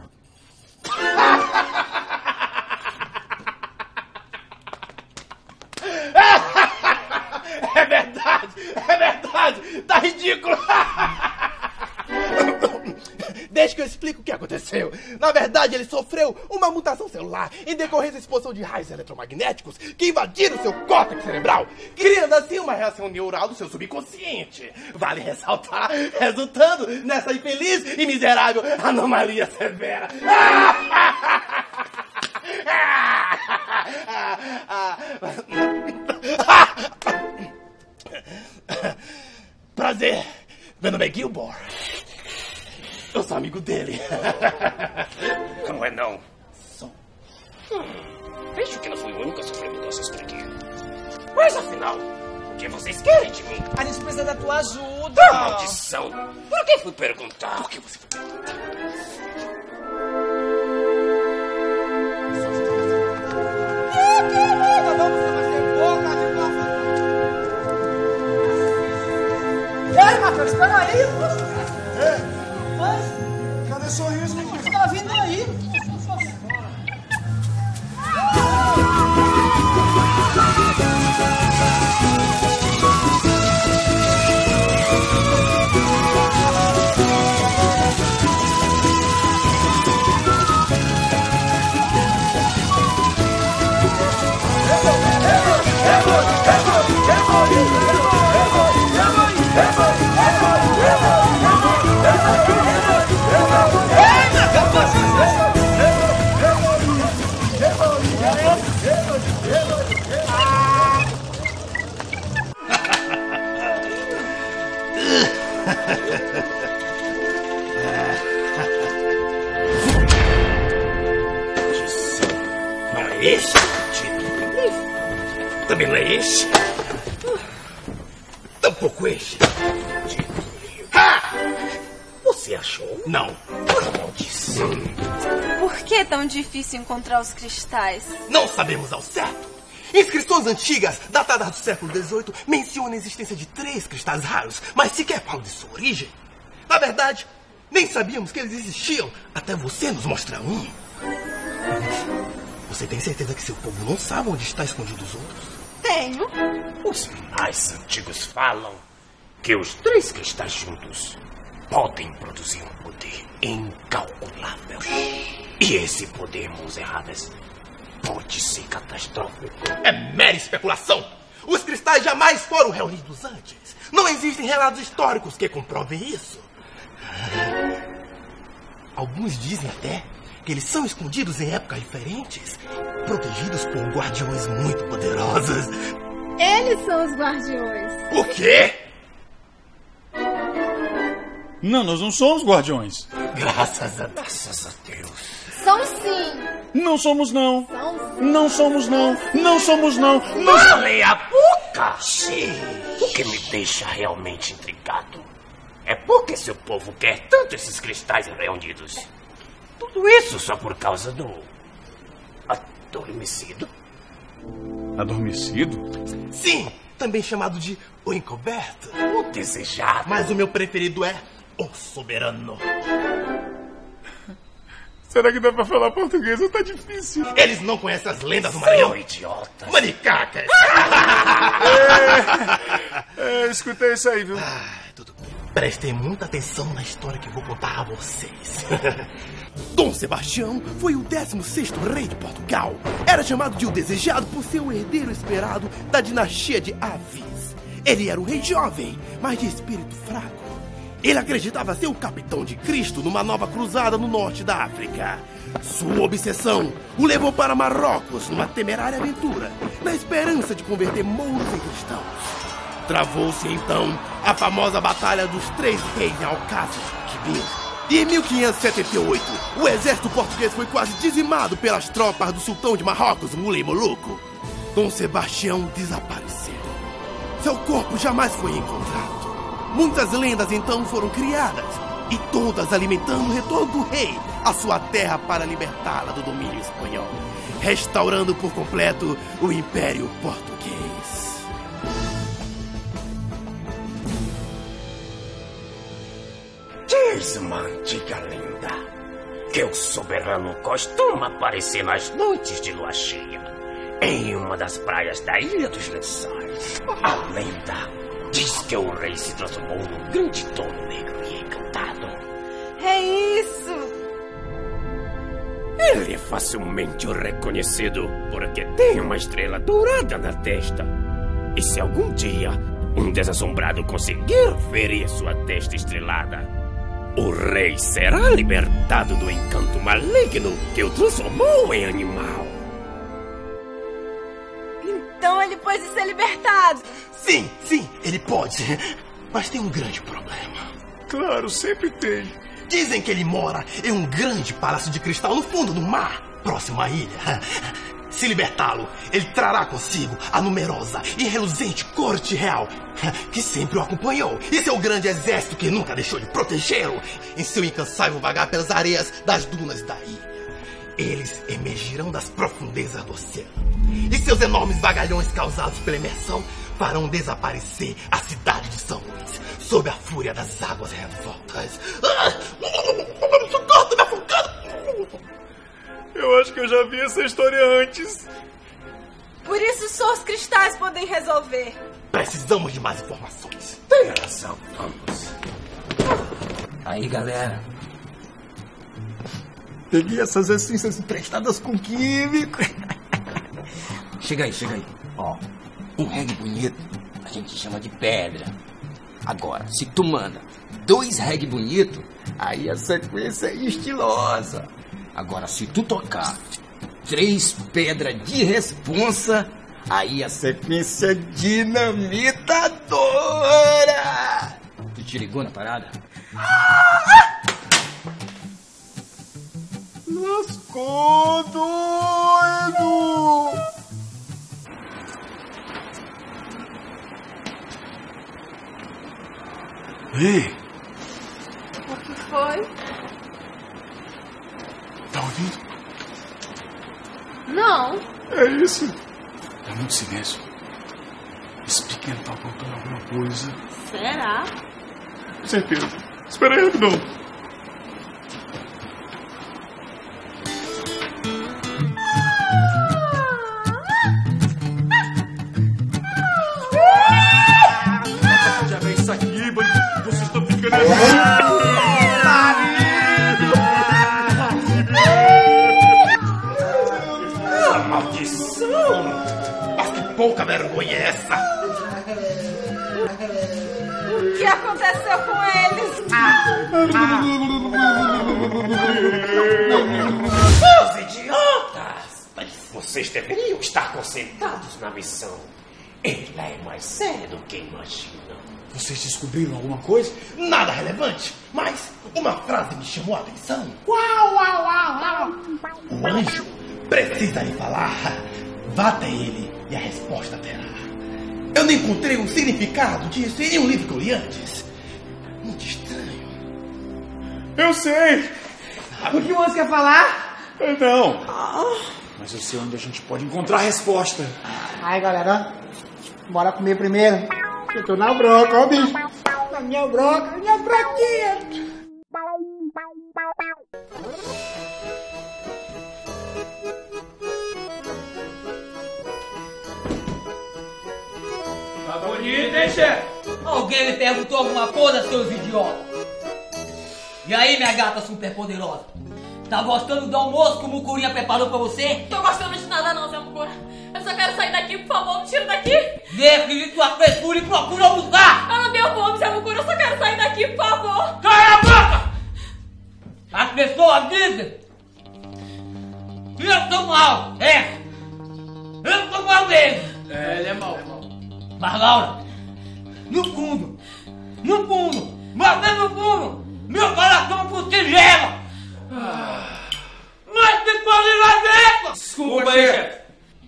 É verdade. Tá ridículo. Deixa que eu explico o que aconteceu. Na verdade, ele sofreu uma mutação celular em decorrência da exposição de raios eletromagnéticos que invadiram seu córtex cerebral, criando assim uma reação neural do seu subconsciente. Vale ressaltar, resultando nessa infeliz e miserável anomalia severa. Prazer, meu nome é Gilmore. Eu sou amigo dele. Não é não. Sou. Vejo que não fui o único a sofrer mudanças por aqui. Mas afinal, o que vocês querem de mim? A gente precisa da tua ajuda. Maldição! Por que fui perguntar? Por que você foi perguntar? Ei, Matheus, espera aí. Cadê o sorriso? Você tá vindo aí. Não é esse o título. Também não é esse. Tampouco esse. Ha! Você Você achou? Não. Maldição. Por que é tão difícil encontrar os cristais? Não sabemos ao certo. Inscrições antigas, datadas do século XVIII, mencionam a existência de 3 cristais raros, mas sequer falam de sua origem. Na verdade, nem sabíamos que eles existiam, até você nos mostrar um. Você tem certeza que seu povo não sabe onde está escondido os outros? Tenho. Os mais antigos falam que os 3 cristais juntos podem produzir um poder incalculável. E esse poder, mãos erradas, pode ser catastrófico. É mera especulação. Os cristais jamais foram reunidos antes. Não existem relatos históricos que comprovem isso. Alguns dizem até que eles são escondidos em épocas diferentes, protegidos por guardiões muito poderosos. Eles são os guardiões. O quê? Não, nós não somos guardiões. Graças a Deus. São sim. Não somos não. São sim. Não somos não. Não somos não. Calem a boca! Sim. O que me deixa realmente intrigado é porque seu povo quer tanto esses cristais reunidos. Tudo isso só por causa do adormecido? Adormecido? Sim, também chamado de o encoberto. O desejado. Mas o meu preferido é o soberano. Será que dá pra falar português ou tá difícil? Eles não conhecem as lendas do Maranhão? Idiotas. Manicacas. Escutei isso aí, viu? Tudo bem. Prestem muita atenção na história que vou contar a vocês. Dom Sebastião foi o 16º rei de Portugal. Era chamado de o Desejado por ser o herdeiro esperado da dinastia de Avis. Ele era um rei jovem, mas de espírito fraco. Ele acreditava ser o capitão de Cristo numa nova cruzada no norte da África. Sua obsessão o levou para Marrocos numa temerária aventura, na esperança de converter mouros em cristãos. Travou-se então a famosa Batalha dos 3 Reis em Alcácer Quibir. E em 1578, o exército português foi quase dizimado pelas tropas do sultão de Marrocos, Muley Moluco. Dom Sebastião desapareceu. Seu corpo jamais foi encontrado. Muitas lendas então foram criadas, e todas alimentando o retorno do rei à sua terra para libertá-la do domínio espanhol, restaurando por completo o Império Português. Diz uma antiga lenda que o soberano costuma aparecer nas noites de lua cheia em uma das praias da Ilha dos Lençóis. A lenda diz que o rei se transformou num grande touro negro e encantado. É isso! Ele é facilmente reconhecido porque tem uma estrela dourada na testa. E se algum dia um desassombrado conseguir ferir sua testa estrelada, o rei será libertado do encanto maligno que o transformou em animal. Então ele pode ser libertado. Sim, ele pode. Mas tem um grande problema. Claro, sempre tem. Dizem que ele mora em um grande palácio de cristal no fundo do mar, próximo à ilha. Se libertá-lo, ele trará consigo a numerosa e reluzente corte real que sempre o acompanhou e seu grande exército que nunca deixou de protegê-lo em seu incansável vagar pelas areias das dunas da ilha. Eles emergirão das profundezas do oceano e seus enormes vagalhões causados pela imersão farão desaparecer a cidade de São Luís sob a fúria das águas revoltas. Socorro, tô me afogando! Eu acho que eu já vi essa história antes. Por isso só os cristais podem resolver. Precisamos de mais informações. Tem razão, vamos. Aí, galera. Peguei essas essências emprestadas com químico. Chega aí. Ó, um reggae bonito a gente chama de pedra. Agora, se tu manda 2 reggae bonito, aí a sequência é estilosa. Agora, se tu tocar 3 pedras de responsa, aí a sequência é dinamitadora. Tu te ligou na parada? Lascou, doido! Ei! O que foi? Tá ouvindo? Não. É isso. Tá muito silêncio. Esse pequeno tá apontando alguma coisa. Será? Com certeza. Espera aí, rapidão. Já vem isso aqui, bandido. Vocês estão ficando Maldição! Mas que pouca vergonha é essa? O que aconteceu com eles? Seus idiotas! Vocês deveriam estar concentrados na missão. Ela é mais séria do que imaginam. Vocês descobriram alguma coisa? Nada relevante, mas uma frase me chamou a atenção. Uau, uau, uau, uau! O anjo precisa lhe falar. Vá até ele e a resposta terá. Eu não encontrei o significado disso em nenhum livro que eu li antes. Muito estranho. Eu sei! O que você quer falar? Não. Mas eu sei onde a gente pode encontrar a resposta. Aí, galera, bora comer primeiro. Eu tô na broca, ó, bicho. Na minha broca, minha broquinha. Tá bonito, hein, chefe? Alguém me perguntou alguma coisa, seus idiotas? E aí, minha gata super poderosa? Tá gostando do almoço que o Mucurinha preparou pra você? Tô gostando de nada não, Zé Mucura. Eu só quero sair daqui, por favor, me tira daqui. Deixa de sua frescura e procura buscar! Eu não tenho fome, Zé Mucura, eu só quero sair daqui, por favor. Cala a boca! As pessoas dizem que eu sou mal, é? Eu sou mal mesmo. É, ele é mal. Mas, Laura, no fundo, mas bem no fundo, meu coração por ti gela. Mas que pode lá dentro! Desculpa aí, chefe.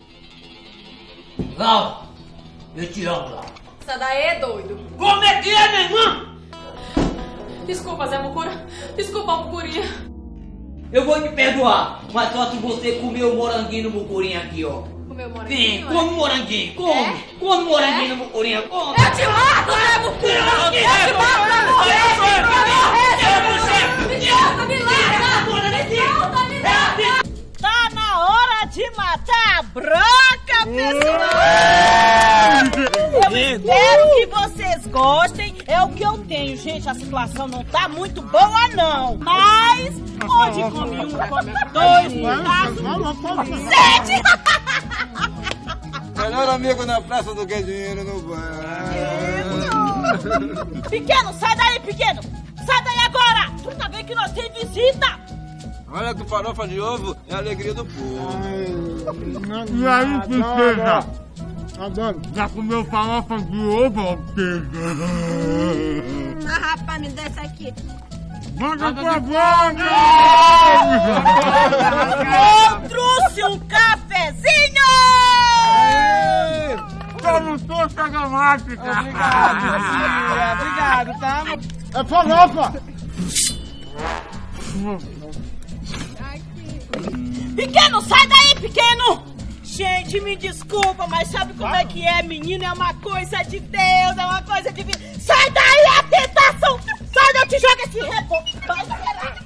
Laura, eu te amo, Laura. Essa daí é doido. Como é que é, minha irmã? Desculpa, Zé Mucura. Desculpa, Mucurinha. Eu vou te perdoar, mas só se você comer o moranguinho no Mucurinha aqui, ó. Comer o moranguinho? Sim, come o moranguinho, come. Come o moranguinho no Mucurinha, come. Eu te mato, Zé Mucura! Eu te mato pra morrer! Me solta, me larga! Solta, me larga! Tá na hora de matar a broca, pessoal! Eu espero que vocês gostem. É o que eu tenho, gente. A situação não tá muito boa, não. Mas, onde come um, come dois, come 7! Melhor amigo na praça do que dinheiro no banco. Pequeno, sai daí, pequeno! Sai daí agora! Tu tá vendo que nós temos visita? Olha que farofa de ovo é a alegria do povo. E aí, princesa? Adoro. Já comeu farofa de ovo, princesa? Rapaz, me dá essa aqui. Manda pra boca! Eu trouxe um cafezinho! Eu não sou sagramática! Obrigado, tá? É farofa! Pequeno, sai daí, pequeno! Gente, me desculpa, mas sabe como é que é? Menino é uma coisa de Deus, é uma coisa divina. Sai daí, a tentação! Sai daí, eu te jogo esse reboco! Vai, sai daí!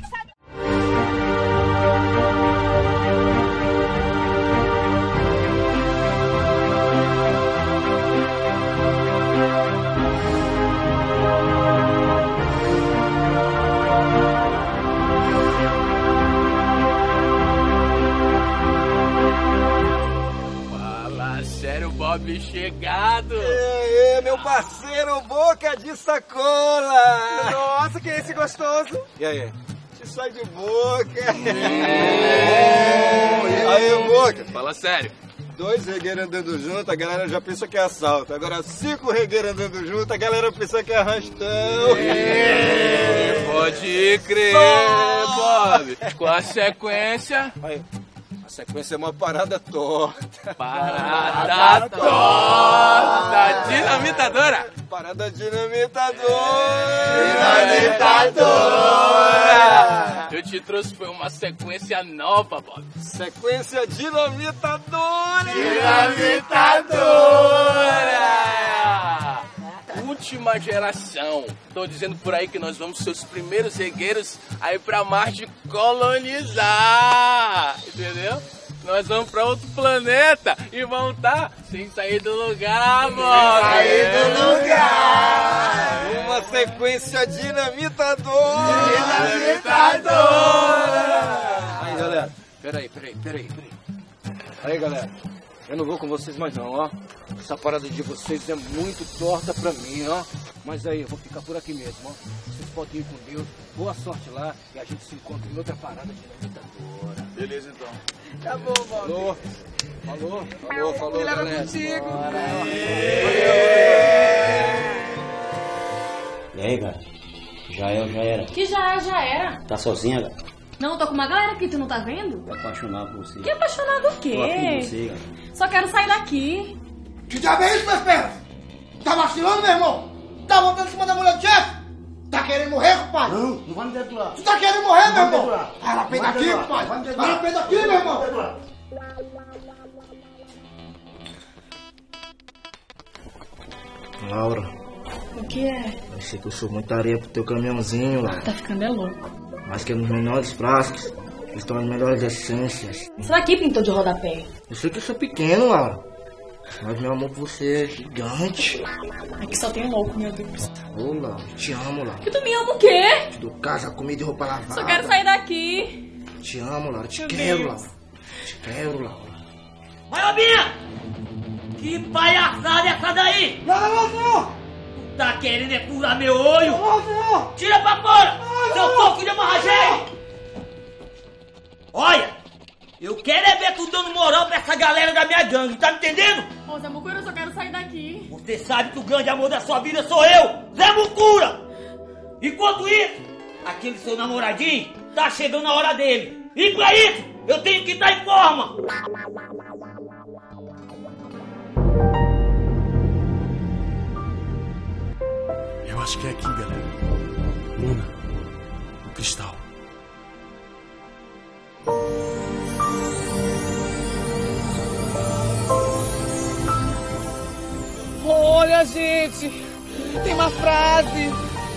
Sério, Bob chegado! E aí, meu parceiro Boca de Sacola! Nossa, que é esse gostoso! E aí? Te sai de boca! Aí, Boca! Fala sério! 2 regueiros andando junto, a galera já pensa que é assalto. Agora 5 regueiros andando junto, a galera pensa que é arrastão. Pode crer, Bob! Com a sequência... Aí. A sequência é uma parada torta. Parada torta! Dinamitadora! parada dinamitadora! Dinamitadora! Eu te trouxe foi uma sequência nova, Bob. Sequência dinamitadora! Dinamitadora! Última geração. Estão dizendo por aí que nós vamos ser os primeiros regueiros aí pra Marte colonizar. Entendeu? Nós vamos pra outro planeta e voltar sem sair do lugar, mano. Sem sair do lugar. Uma sequência dinamitadora. Dinamitadora. Aí, galera. Peraí. Aí, galera. Eu não vou com vocês mais não, ó. Essa parada de vocês é muito torta pra mim, ó. Mas aí, eu vou ficar por aqui mesmo, ó. Vocês podem ir com Deus. Boa sorte lá e a gente se encontra em outra parada dinamitadora. Beleza, então. Tá bom, Bob. Falou, me leva galera. contigo. E aí, cara? Já era. Que já era. Tá sozinha, cara? Não, tô com uma galera aqui, tu não tá vendo? Tô apaixonado por você. Que apaixonado o quê? Tô afim de você, cara. Só quero sair daqui. Que diabo é isso, meus pernas? Tá vacilando, meu irmão? Tá voltando em cima da mulher do chefe? Tá querendo morrer, compadre? Não vai me dedurar. Tu tá querendo morrer, meu irmão? Para a pena aqui, compadre. Para a pena aqui, meu irmão. Laura. O que é? Eu sei que eu sou muita areia pro teu caminhãozinho, Laura. Tá ficando louco. Mas que é nos menores frascos, estão as melhores essências. Será que pintou de rodapé? Eu sei que eu sou pequeno, Laura. Mas meu amor por você é gigante. Aqui só tem louco, meu Deus. Ô, Laura, te amo, Laura. Que tu me ama o quê? Te dou casa, comida e roupa lavada. Só quero sair daqui. Te amo, Laura. Te Meu quero, Deus. Laura. Te quero, Laura. Maiobinha! Que palhaçada é essa daí? Não, senhor! Tu tá querendo é furar meu olho? Não, senhor! Tira pra fora! Seu toco de amarragem! Olha! Eu quero é ver tu dando moral pra essa galera da minha gangue, tá me entendendo? Ô, Zé Mucura, eu só quero sair daqui. Você sabe que o grande amor da sua vida sou eu, Zé Mucura! Enquanto isso, aquele seu namoradinho tá chegando a hora dele. E pra isso, eu tenho que estar em forma! Eu acho que é aqui, galera. Luna, o cristal. Olha, gente, tem uma frase.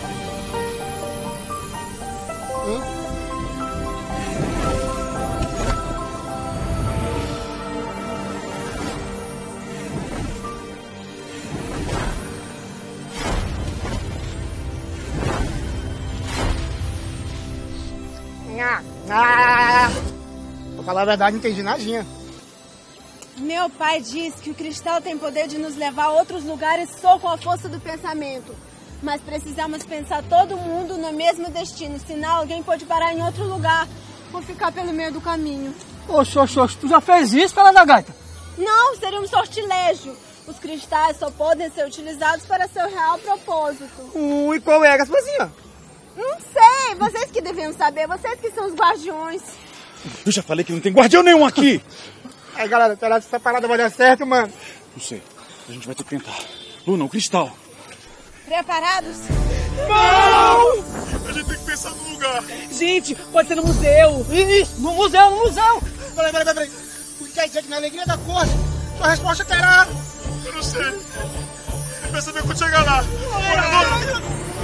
Pra falar a verdade, não entendi nadinha. Meu pai diz que o cristal tem poder de nos levar a outros lugares só com a força do pensamento. Mas precisamos pensar todo mundo no mesmo destino, senão alguém pode parar em outro lugar ou ficar pelo meio do caminho. Oxe, tu já fez isso, fela da gaita? Não, seria um sortilégio. Os cristais só podem ser utilizados para seu real propósito. E qual é, Gasparzinha? Não sei, vocês que deviam saber, vocês que são os guardiões. Eu já falei que não tem guardião nenhum aqui. Aí, galera, será que essa parada vai dar certo, mano? Não sei. A gente vai ter que tentar. Luna, o cristal. Preparados? Não! A gente tem que pensar no lugar. Gente, pode ser no museu. Isso, no museu. Peraí. Tu quer dizer que na alegria da corte, sua resposta terá... Eu não sei. Eu quero saber quando chegar lá. Bora.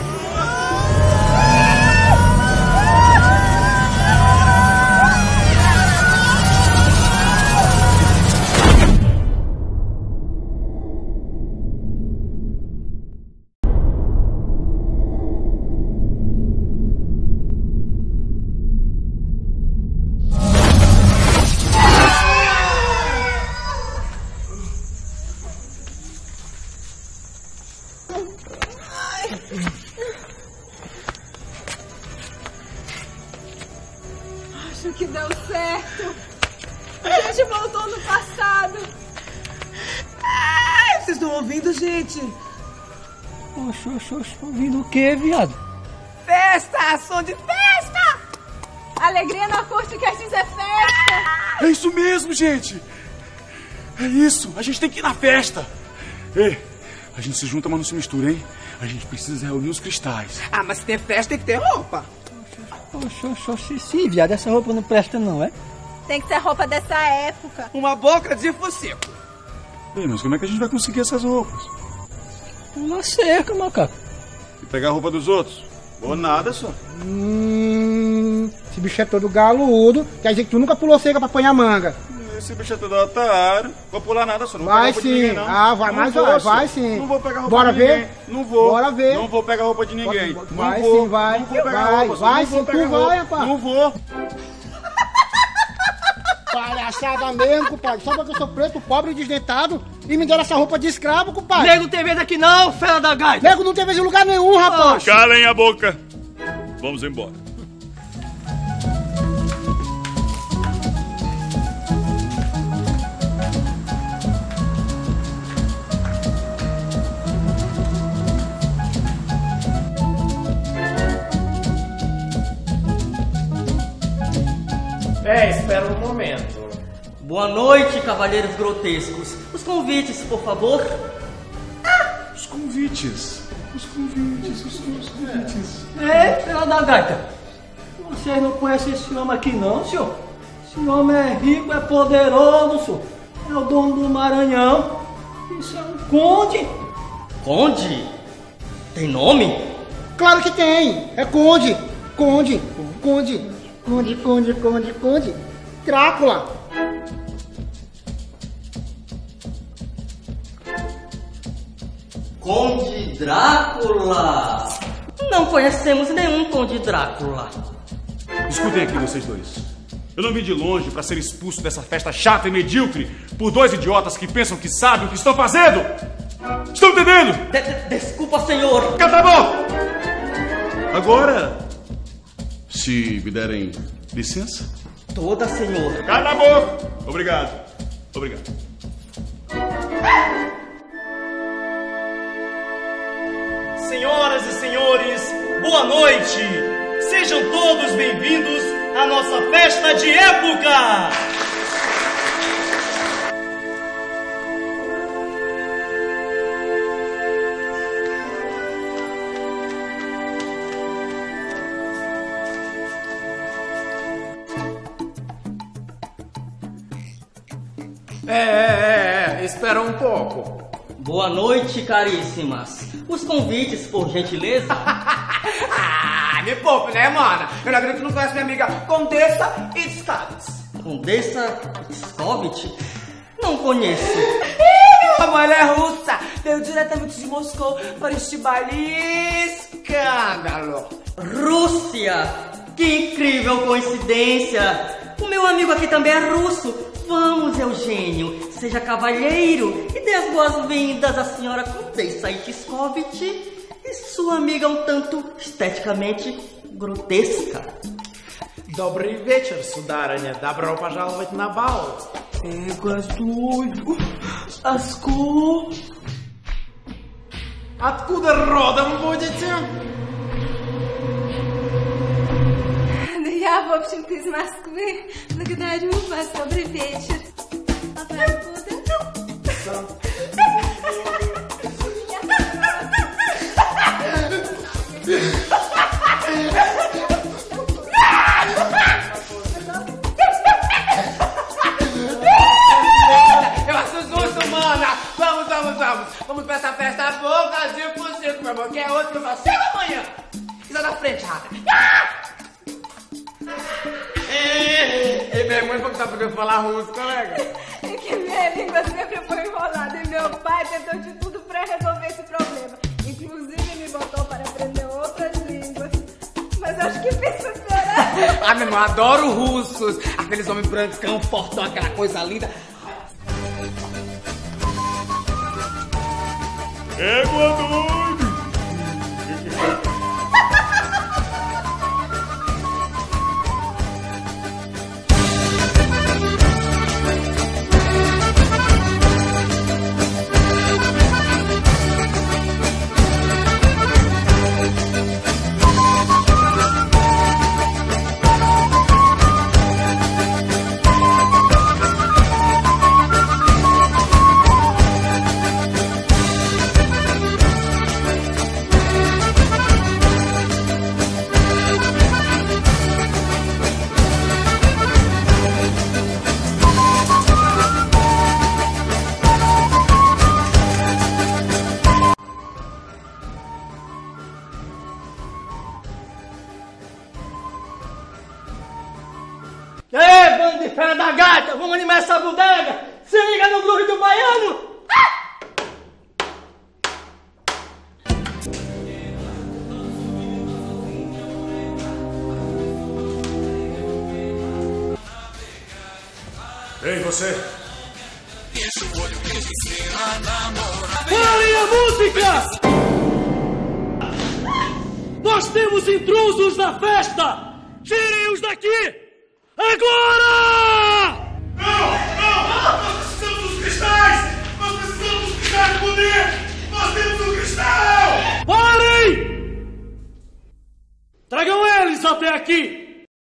Acho que deu certo. A gente voltou no passado. Vocês estão ouvindo, gente? Oxe, ouvindo o quê, viado? Festa! Som de festa! Alegria na corte quer dizer festa. É isso mesmo, gente. É isso. A gente tem que ir na festa. Ei, A gente se junta, mas não se mistura, hein? A gente precisa reunir os cristais. Ah, mas se tem festa, tem que ter roupa. Sim, viado, essa roupa não presta não, é? Tem que ser roupa dessa época. Uma boca de focinho. Ei, mas como é que a gente vai conseguir essas roupas? Uma cerca, macaco. E pegar a roupa dos outros? Ou nada, só. Esse bicho é todo galudo. Quer dizer que tu nunca pulou cerca pra apanhar manga. Esse bicho é todo otário. Vou pular nada, só. Não vou Vai pegar roupa sim. de ninguém, não. Ah, vai, Não mas vou, vai, só. vai sim. Não vou pegar roupa Bora de ver? ninguém. Não vou. Bora ver. Não vou pegar roupa de ninguém. Vai não vou. sim, vai. Não vou pegar Vai, roupa, vai não vou sim, pegar tu vai, roupa. rapaz. Não vou. Palhaçada mesmo, compadre. Só porque eu sou preto, pobre e desdentado e me deram essa roupa de escravo, compadre. Nego não tem vez aqui não, fera da gaita. Nego não tem vez em lugar nenhum, rapaz. Calem a boca. Vamos embora. Espera um momento. Boa noite, cavalheiros grotescos. Os convites, por favor. Os convites. Fera da gaita. Vocês não conhecem esse homem aqui não, senhor? Esse homem é rico, é poderoso, senhor. É o dono do Maranhão. Isso é um conde. Conde? Tem nome? Claro que tem. É Conde. Conde. Drácula. Conde Drácula. Não conhecemos nenhum Conde Drácula. Escutem aqui vocês dois. Eu não vim de longe para ser expulso dessa festa chata e medíocre por dois idiotas que pensam que sabem o que estão fazendo. Estão entendendo? Desculpa, senhor. Cala a boca! Agora, se me derem licença. Toda, senhor. Cala a boca! Obrigado. Senhoras e senhores, boa noite! Sejam todos bem-vindos à nossa festa de época! Espera um pouco. Boa noite, caríssimas. Os convites, por gentileza. Me poupe, né, mana? Eu não acredito que não conhece minha amiga Condessa Itzkavitz. Condessa Itzkavitz? Não conheço. Meu amor, ela é russa. Veio diretamente de Moscou para este baile escândalo. Rússia! Que incrível coincidência! O meu amigo aqui também é russo. Vamos, Eugênio, seja cavalheiro e dê as boas-vindas à senhora Condessa Itzkavitz e sua amiga um tanto esteticamente grotesca. Добрый вечер, сударыня. Добро пожаловать на бал. Éguas doido. Asco. Откуда родом будете? Я, в общем-то, из Москвы. Благодарю вас. Добрый вечер. А вы откуда? Eu acho justo, mana. Vamos pra essa festa boca de fuzico, meu amor. Que é outro que eu faço 5 da manhã. Isso na frente, rata. Ei, minha irmã, como tá podendo falar russo, colega? É que minha língua sempre foi enrolada e meu pai tentou de tudo pra resolver esse problema. Inclusive me botou para aprender outras línguas. Mas acho que fez piorar. Ah, meu irmão, adoro russos. Aqueles homens brancão, fortão, aquela coisa linda. Égua doido! Ei, bando de fera da gaita, vamos animar essa bodega! Se liga no groove do baiano! Ei, você! Parem a música! Nós temos intrusos na festa! Tirem-os daqui! Agora! Não! Nós precisamos dos cristais! Nós precisamos dos cristais de poder! Nós temos um cristal! Parem! Tragam eles até aqui!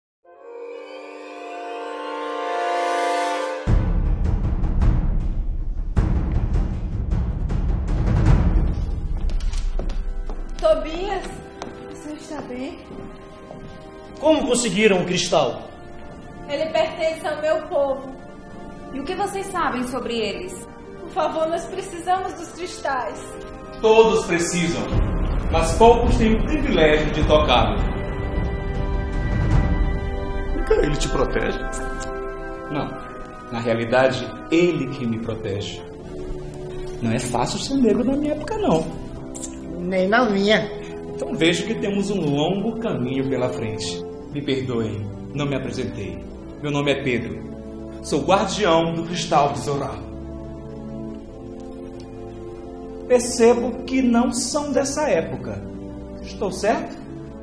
Tobias, você está bem? Como conseguiram o cristal? Ele pertence ao meu povo. E o que vocês sabem sobre eles? Por favor, nós precisamos dos cristais. Todos precisam, mas poucos têm o privilégio de tocá-lo. Ele te protege? Não, na realidade, ele que me protege. Não é fácil ser negro na minha época, não. Nem na minha. Então vejo que temos um longo caminho pela frente. Me perdoem, não me apresentei. Meu nome é Pedro. Sou guardião do cristal de Zorá. Percebo que não são dessa época. Estou certo?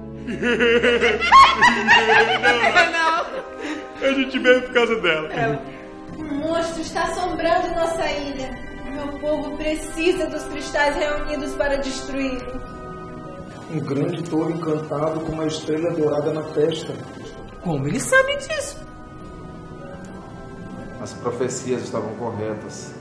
Não. A gente veio por causa dela. Um monstro está assombrando nossa ilha. Meu povo precisa dos cristais reunidos para destruí-lo. Um grande touro encantado com uma estrela dourada na testa. Como ele sabe disso? As profecias estavam corretas.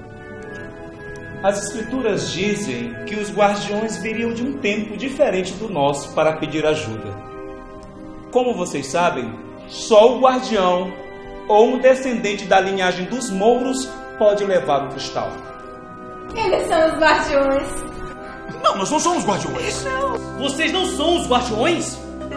As escrituras dizem que os guardiões viriam de um tempo diferente do nosso para pedir ajuda. Como vocês sabem, só o guardião ou um descendente da linhagem dos Mouros pode levar o cristal. Eles são os guardiões. Não, nós não somos guardiões. Não. Vocês não são os guardiões?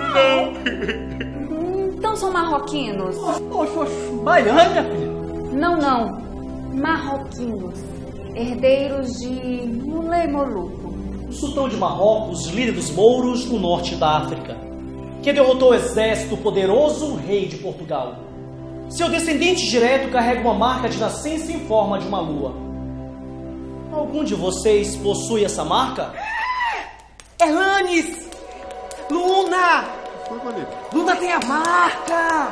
Não. Então são marroquinos. Baiana, minha filha. Não. Marroquinos. Herdeiros de Muley Moluco. O sultão de Marrocos, líder dos Mouros no norte da África, que derrotou o exército poderoso rei de Portugal. Seu descendente direto carrega uma marca de nascença em forma de uma lua. Algum de vocês possui essa marca? Erlanes! Luna! Luna tem a marca!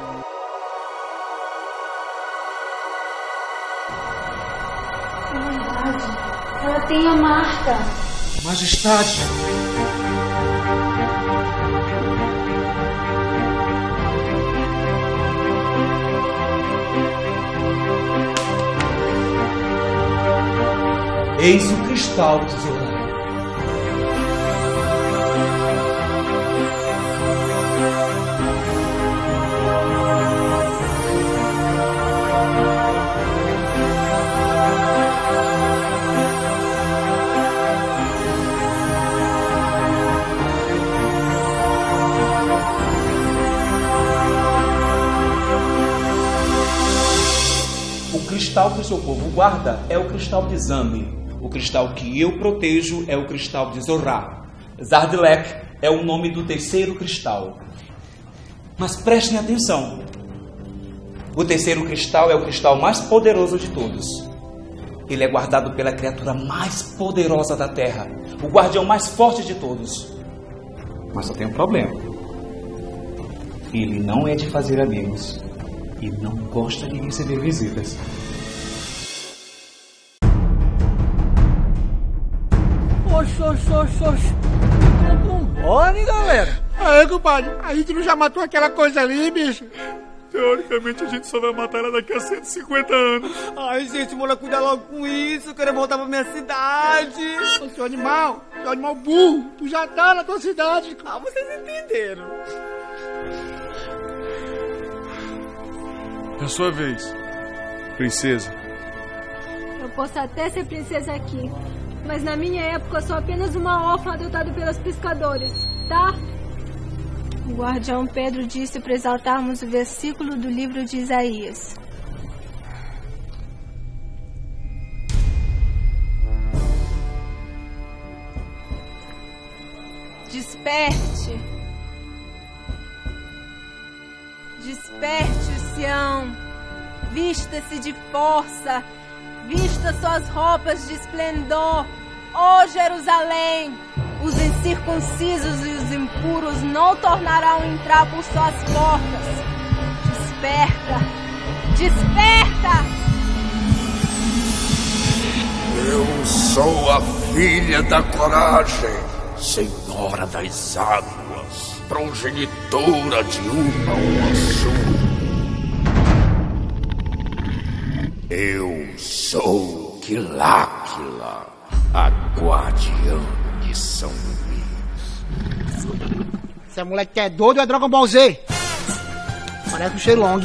É verdade. Ela tem a marca. Majestade! Eis o cristal de Zorá. O cristal que o seu povo guarda é o cristal de Zami. O cristal que eu protejo é o cristal de Zorá. Zardilek é o nome do terceiro cristal. Mas prestem atenção. O terceiro cristal é o cristal mais poderoso de todos. Ele é guardado pela criatura mais poderosa da Terra, o guardião mais forte de todos. Mas só tem um problema. Ele não é de fazer amigos e não gosta de receber visitas. Oxe. Vambora, hein, galera? Aí, compadre, a gente não já matou aquela coisa ali, bicho? Teoricamente, a gente só vai matar ela daqui a 150 anos. Ai, gente, bora cuidar logo com isso. Eu quero voltar pra minha cidade. Ô, seu animal burro. Tu já tá na tua cidade. Ah, vocês entenderam. É a sua vez, princesa. Eu posso até ser princesa aqui, mas na minha época eu sou apenas uma órfã adotada pelos pescadores, tá? O guardião Pedro disse para exaltarmos o versículo do livro de Isaías. Desperte. Desperte, Sião. Vista-se de força. Vista suas roupas de esplendor. Ó Jerusalém. Os incircuncisos e os impuros não tornarão entrar por suas portas. Desperta. Desperta. Eu sou a filha da coragem, senhora das águas, progenitora de uma Uaçu. Eu sou Quiláquila, a guardiã de São Luís. Esse moleque que é doido ou é Dragon Ball Z? Parece um Shenlong.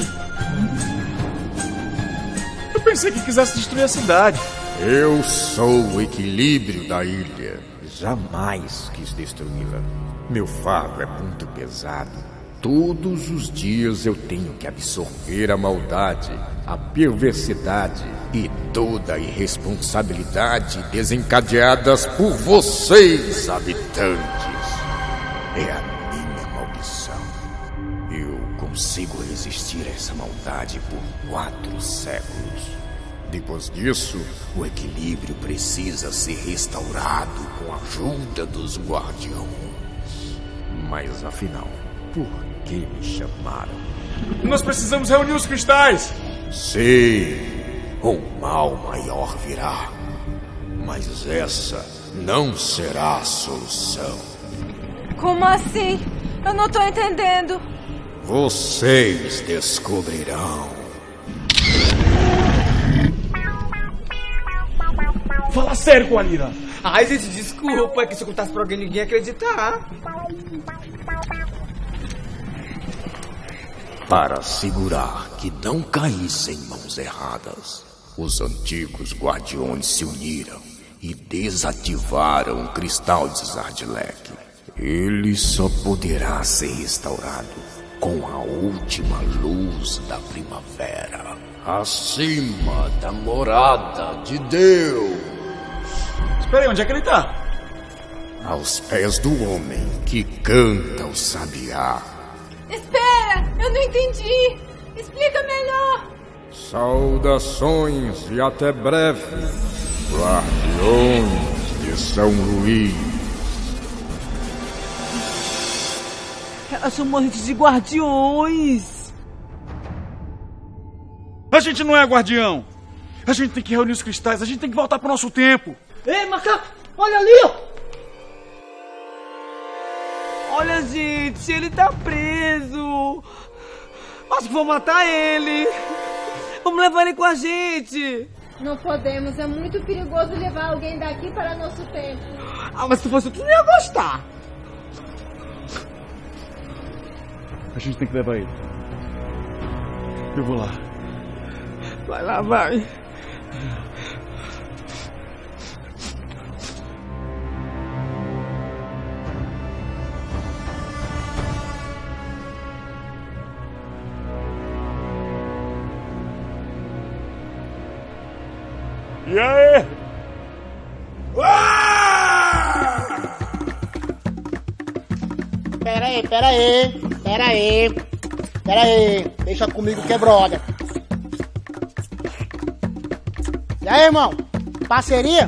Eu pensei que quisesse destruir a cidade. Eu sou o equilíbrio da ilha. Jamais quis destruí-la. Meu fardo é muito pesado. Todos os dias eu tenho que absorver a maldade, a perversidade e toda a irresponsabilidade desencadeadas por vocês, habitantes. É a minha maldição. Eu consigo resistir a essa maldade por 4 séculos. Depois disso, o equilíbrio precisa ser restaurado com a ajuda dos guardiões. Mas afinal, por que me chamaram? Nós precisamos reunir os cristais. Sim, o mal maior virá. Mas essa não será a solução. Como assim? Eu não tô entendendo. Vocês descobrirão. Fala sério com a Lira. Ai, gente, desculpa. É que se eu contasse pra alguém, ninguém ia acreditar. Para assegurar que não caíssem em mãos erradas, os antigos guardiões se uniram e desativaram o cristal de Zardilek. Ele só poderá ser restaurado com a última luz da primavera, acima da morada de Deus. Espera aí, onde é que ele tá? Aos pés do homem que canta o sabiá. Espera, eu não entendi. Explica melhor. Saudações e até breve, guardiões de São Luís. Elas chamam a gente de guardiões. A gente não é guardião. A gente tem que reunir os cristais. A gente tem que voltar pro nosso tempo. Ei, macaco, olha ali, ó. Olha, gente, ele tá preso. Acho que vou matar ele. Vamos levar ele com a gente. Não podemos, é muito perigoso levar alguém daqui para nosso tempo. Ah, mas se fosse tu não ia gostar. A gente tem que levar ele. Eu vou lá. Vai lá, vai. E aí? Pera aí. Deixa comigo que é brother. E aí, irmão? Parceria?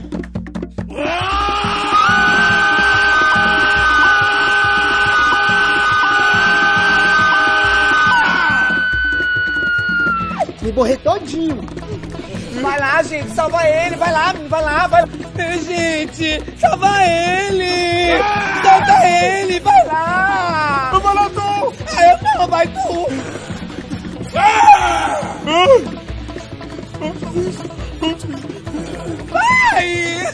Me borrei todinho. Vai lá, gente, salva ele, vai lá. Gente, salva ele! Solta ele, vai lá! Eu vou lá, tu! Eu não, vai tu! Vai!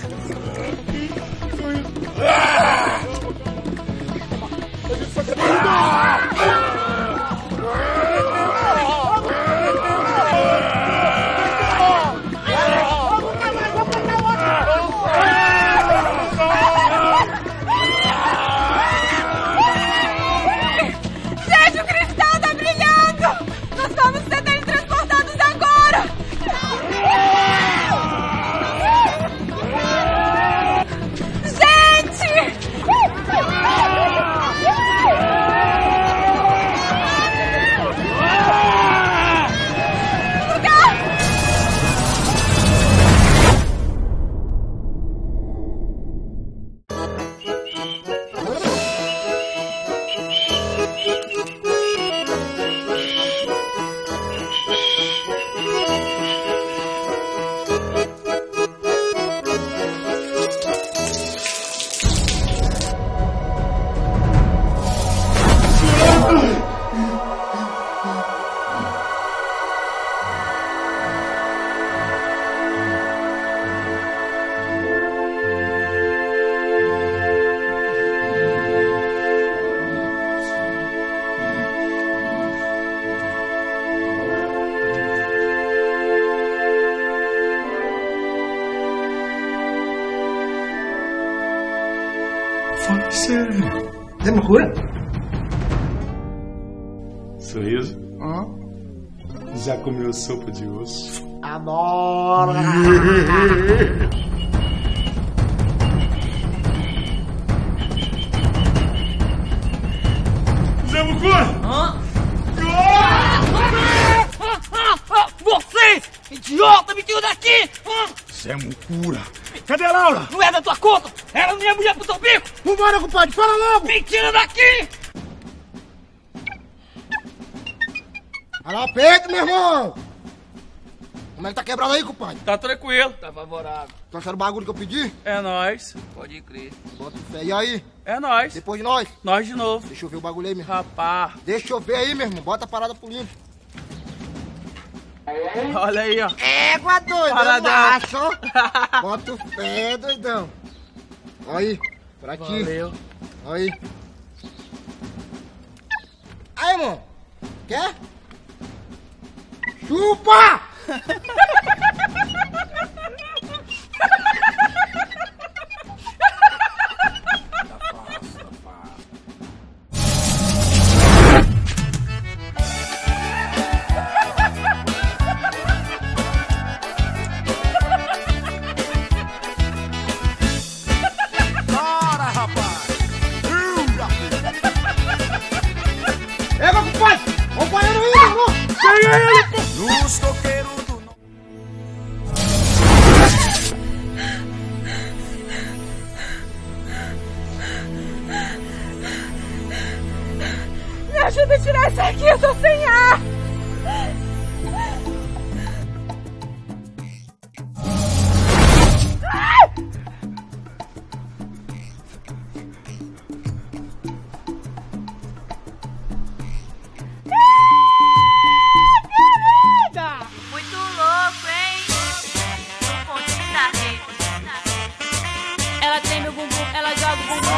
Sério. Zé Mucura? Sorriso? Já comeu sopa de osso? Adoro! Zé Mucura! Você, idiota, me tira daqui! Zé Mucura! Cadê a Laura? Não é da tua conta! Ela não é mulher pro teu bico! Vambora, compadre, fala logo! Me tira daqui! Olha lá, peito, meu irmão! Como é que tá quebrado aí, compadre? Tá tranquilo. Tá favorável. Tu acharam o bagulho que eu pedi? É nóis. Pode crer. Bota fé. E aí? É nóis. Depois de nós? Nós de novo. Deixa eu ver o bagulho aí, meu irmão. Rapá. Deixa eu ver aí, meu irmão. Bota a parada pro limpo. Olha aí, ó. Égua, doido. Paradão. Macho. Bota o pé, doidão. Olha aí. Por aqui. Valeu. Olha aí. Aí, irmão. Quer? Chupa! Bora, rapaz! Égua, compadre! Acompanhando aí, meu irmão! Pega ele, pô! Nos coqueiros do... Me ajuda a tirar isso aqui, eu tô sem ar! Muito louco, hein? No pontinho da rede. Ela treme o bumbum, ela joga o bumbum.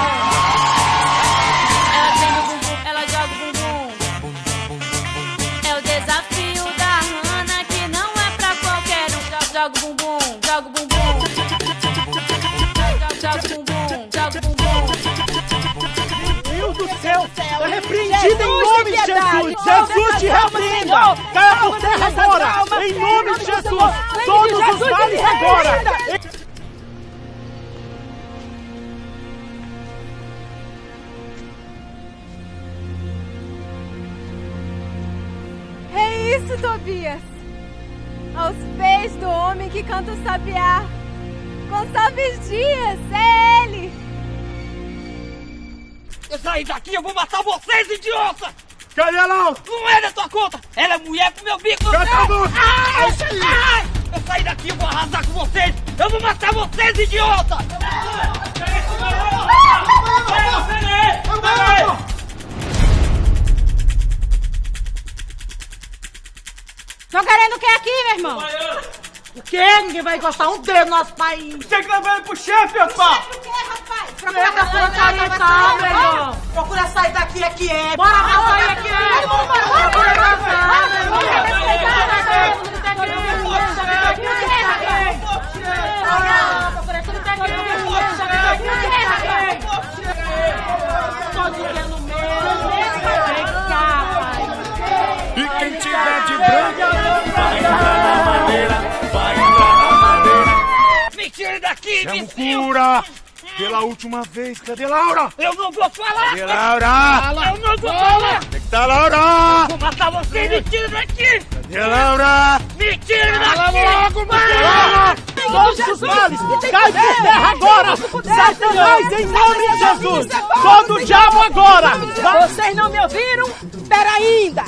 Ela treme o bumbum, ela joga o bumbum. É o desafio da Hannah que não é pra qualquer um. Joga o bumbum, joga o bumbum. Joga o bumbum, joga o bumbum. Meu Deus do céu! Tá repreendida em nome de Jesus! Jesus te repreenda! Caia por terra agora! Em nome de Jesus! Todos os males agora! É isso, Tobias! Aos pés do homem que canta o sabiá. Gonçalves Dias, é ele! Eu sair daqui, eu vou matar vocês, idiota! Cadê a Laura? Não é da tua conta! Ela é mulher pro meu bico! Cadê a Laura? Ai! Ai! Eu sair daqui, eu vou arrasar com vocês! Eu vou matar vocês, idiota! Estão querendo o que aqui, meu irmão? O quê? Ninguém vai encostar um dedo no nosso país. Você que levou ele pro chefe, rapaz! O quê, rapaz? Procura essa porcaria, tá, meu irmão? Procura sair daqui, é que é. Bora, vai sair aqui, é. Procura E quem tiver de branco vai entrar na madeira, vai entrar na madeira. Me tire daqui, Zé Mucura! Pela última vez, cadê Laura? Eu não vou falar! Cadê Laura? Eu não vou falar! Onde é que tá Laura? Vou matar você, me tire daqui! Cadê Laura? Me tire daqui! Fala logo, Laura! Todos os males, cai por terra agora! Satanás, em nome de Jesus! Todo o diabo agora! Vocês não me ouviram? Espera ainda!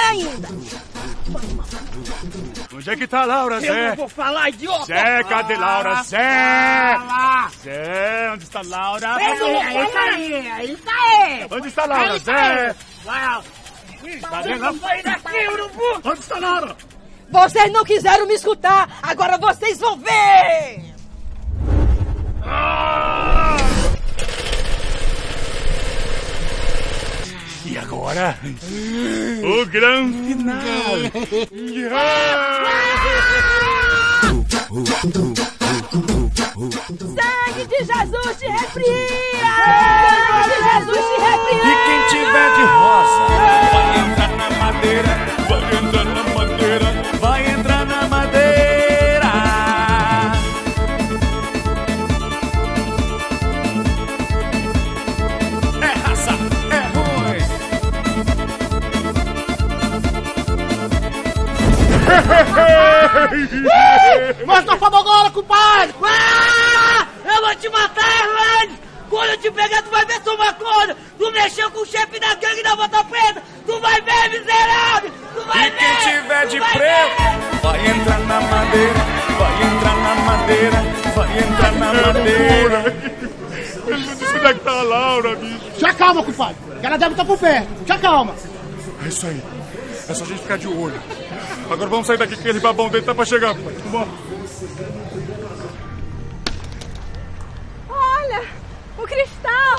Onde é que tá Laura, Eu Zé? não vou falar, idiota! Zé, cadê Laura? Zé! Zé, onde está Laura? Aí tá aí! Onde está Laura, Zé? Cadê Laura? Sai daqui, urubu! Onde está Laura? Vocês não quiseram me escutar, agora vocês vão ver! E agora? O grande final! Yeah! Sangue de Jesus te repreenda! Sangue de Jesus te repreenda! E quem tiver de rosa vai entrar na madeira, vai entrar na madeira, vai entrar na madeira. É raça, é ruim. Mostra a foto agora, compadre! Ah! Eu vou te matar, Erlane! Quando eu te pegar, tu vai ver sua maconha! Tu mexeu com o chefe da gangue da Bota Preta! Tu vai ver, miserável! Tu vai E ver! quem tiver de Tu vai preto ver! vai entrar na madeira, vai entrar na madeira, vai entrar na madeira. Ele não disse onde é que tá a Laura, bicho. Já calma, compadre, que ela deve estar por perto. Já calma. É isso aí. É só a gente ficar de olho. Agora vamos sair daqui que aquele babão dele tá pra chegar, pai. Vambora. Olha, o cristal.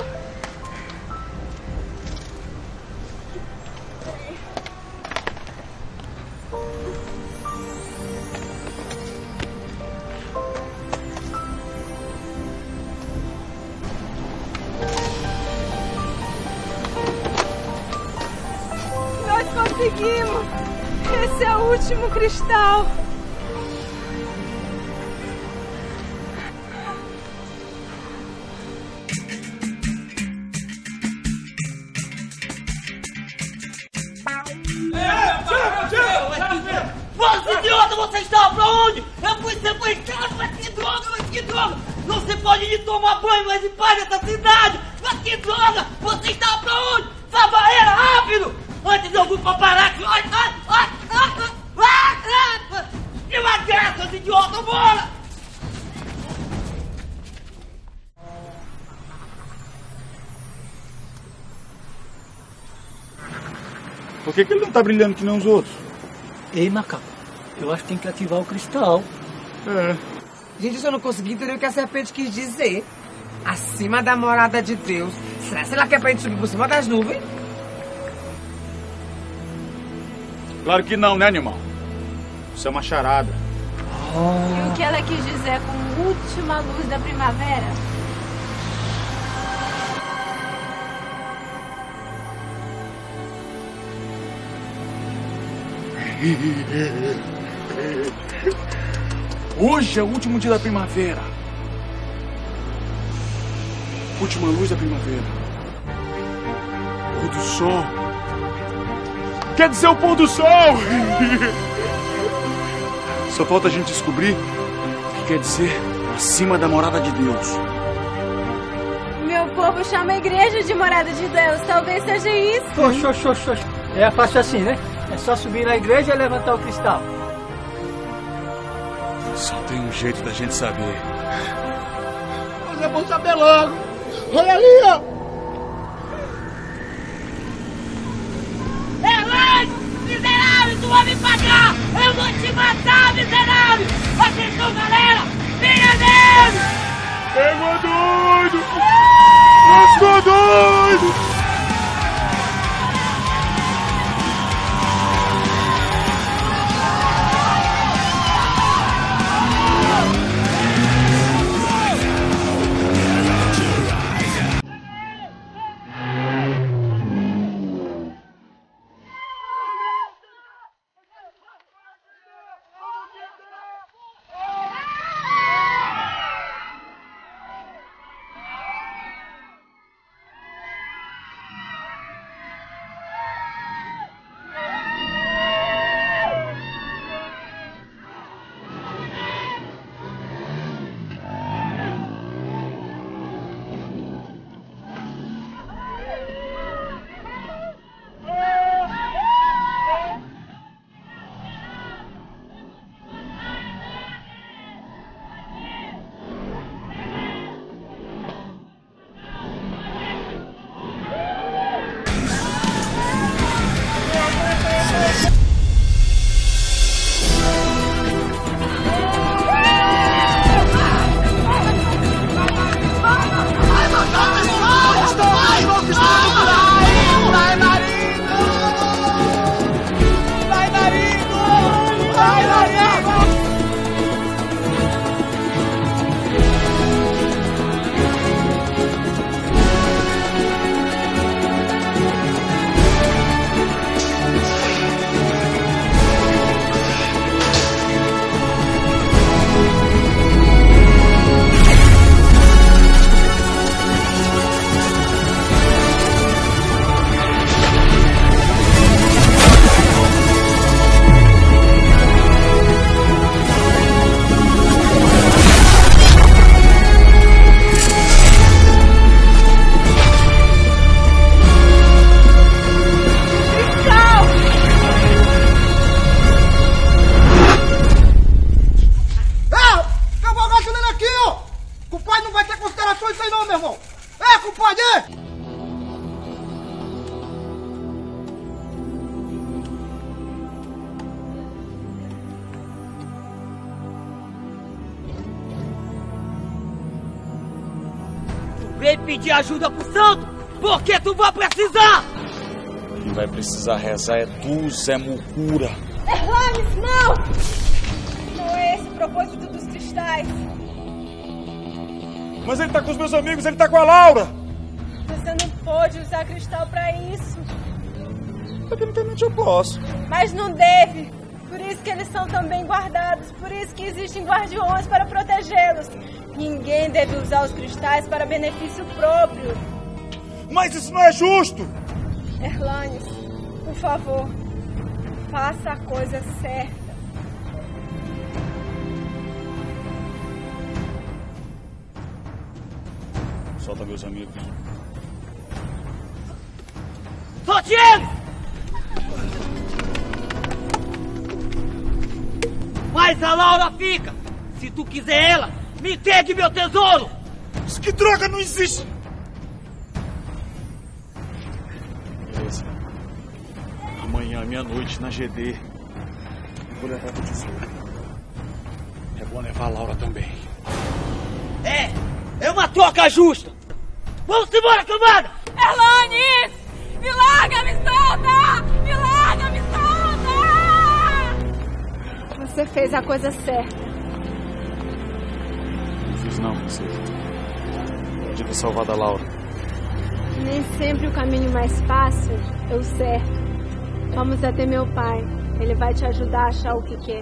Nós conseguimos. Esse é o último cristal. Você idiota, você estava pra onde? Eu fui sequestrado, mas que droga, mas que droga! Não se pode ir tomar banho mais em paz nessa cidade! Mas que droga! Você estava pra onde? Sua barreira, rápido! Antes eu fui pra parar! Que bagaça, seus idiotas, bora! Por que ele não tá brilhando que nem os outros? Ei, macaco, eu acho que tem que ativar o cristal. É. Gente, se eu não consegui entender o que a serpente quis dizer. Acima da morada de Deus. Será que ela quer pra gente subir por cima das nuvens? Claro que não, né, animal? Isso é uma charada. E o que ela quis dizer com última luz da primavera? Hoje é o último dia da primavera. Última luz da primavera. Pôr do sol. Quer dizer o pôr do sol! Só falta a gente descobrir o que quer dizer acima da morada de Deus. Meu povo chama a igreja de morada de Deus. Talvez seja isso. Oxe. É fácil assim, né? É só subir na igreja e levantar o cristal. Só tem um jeito da gente saber. Mas é bom saber logo. Olha ali, ó. Erlane! Miserável, tu vai me pagar! Eu vou te matar, miserável! Atenção, galera! Venha nele! Pegou doido! Ficou doido! vem pedir ajuda pro santo, porque tu vai precisar! Quem vai precisar rezar é tu, Zé Mucura. Erlanes, não! Não é esse o propósito dos cristais. Mas ele tá com os meus amigos, ele tá com a Laura! Você não pode usar cristal pra isso. Tecnicamente eu posso. Mas não deve. Por isso que eles são também guardados. Por isso que existem guardiões para protegê-los. Ninguém deve usar os cristais para benefício próprio. Mas isso não é justo! Erlanes, por favor, faça a coisa certa. Solta meus amigos. Solte eles! Mas a Laura fica! Se tu quiser ela, me entregue meu tesouro! Isso que droga não existe! Beleza. Amanhã, meia-noite, na GD, eu vou levar pro tesouro. É bom levar a Laura também. É uma troca justa! Vamos embora, camada! Erlanes! Me larga, me solta! Me larga, me solta! Você fez a coisa certa. Não fiz não, princesa. Podia ter salvado a Laura. Nem sempre o caminho mais fácil é o certo. Vamos até meu pai. Ele vai te ajudar a achar o que quer.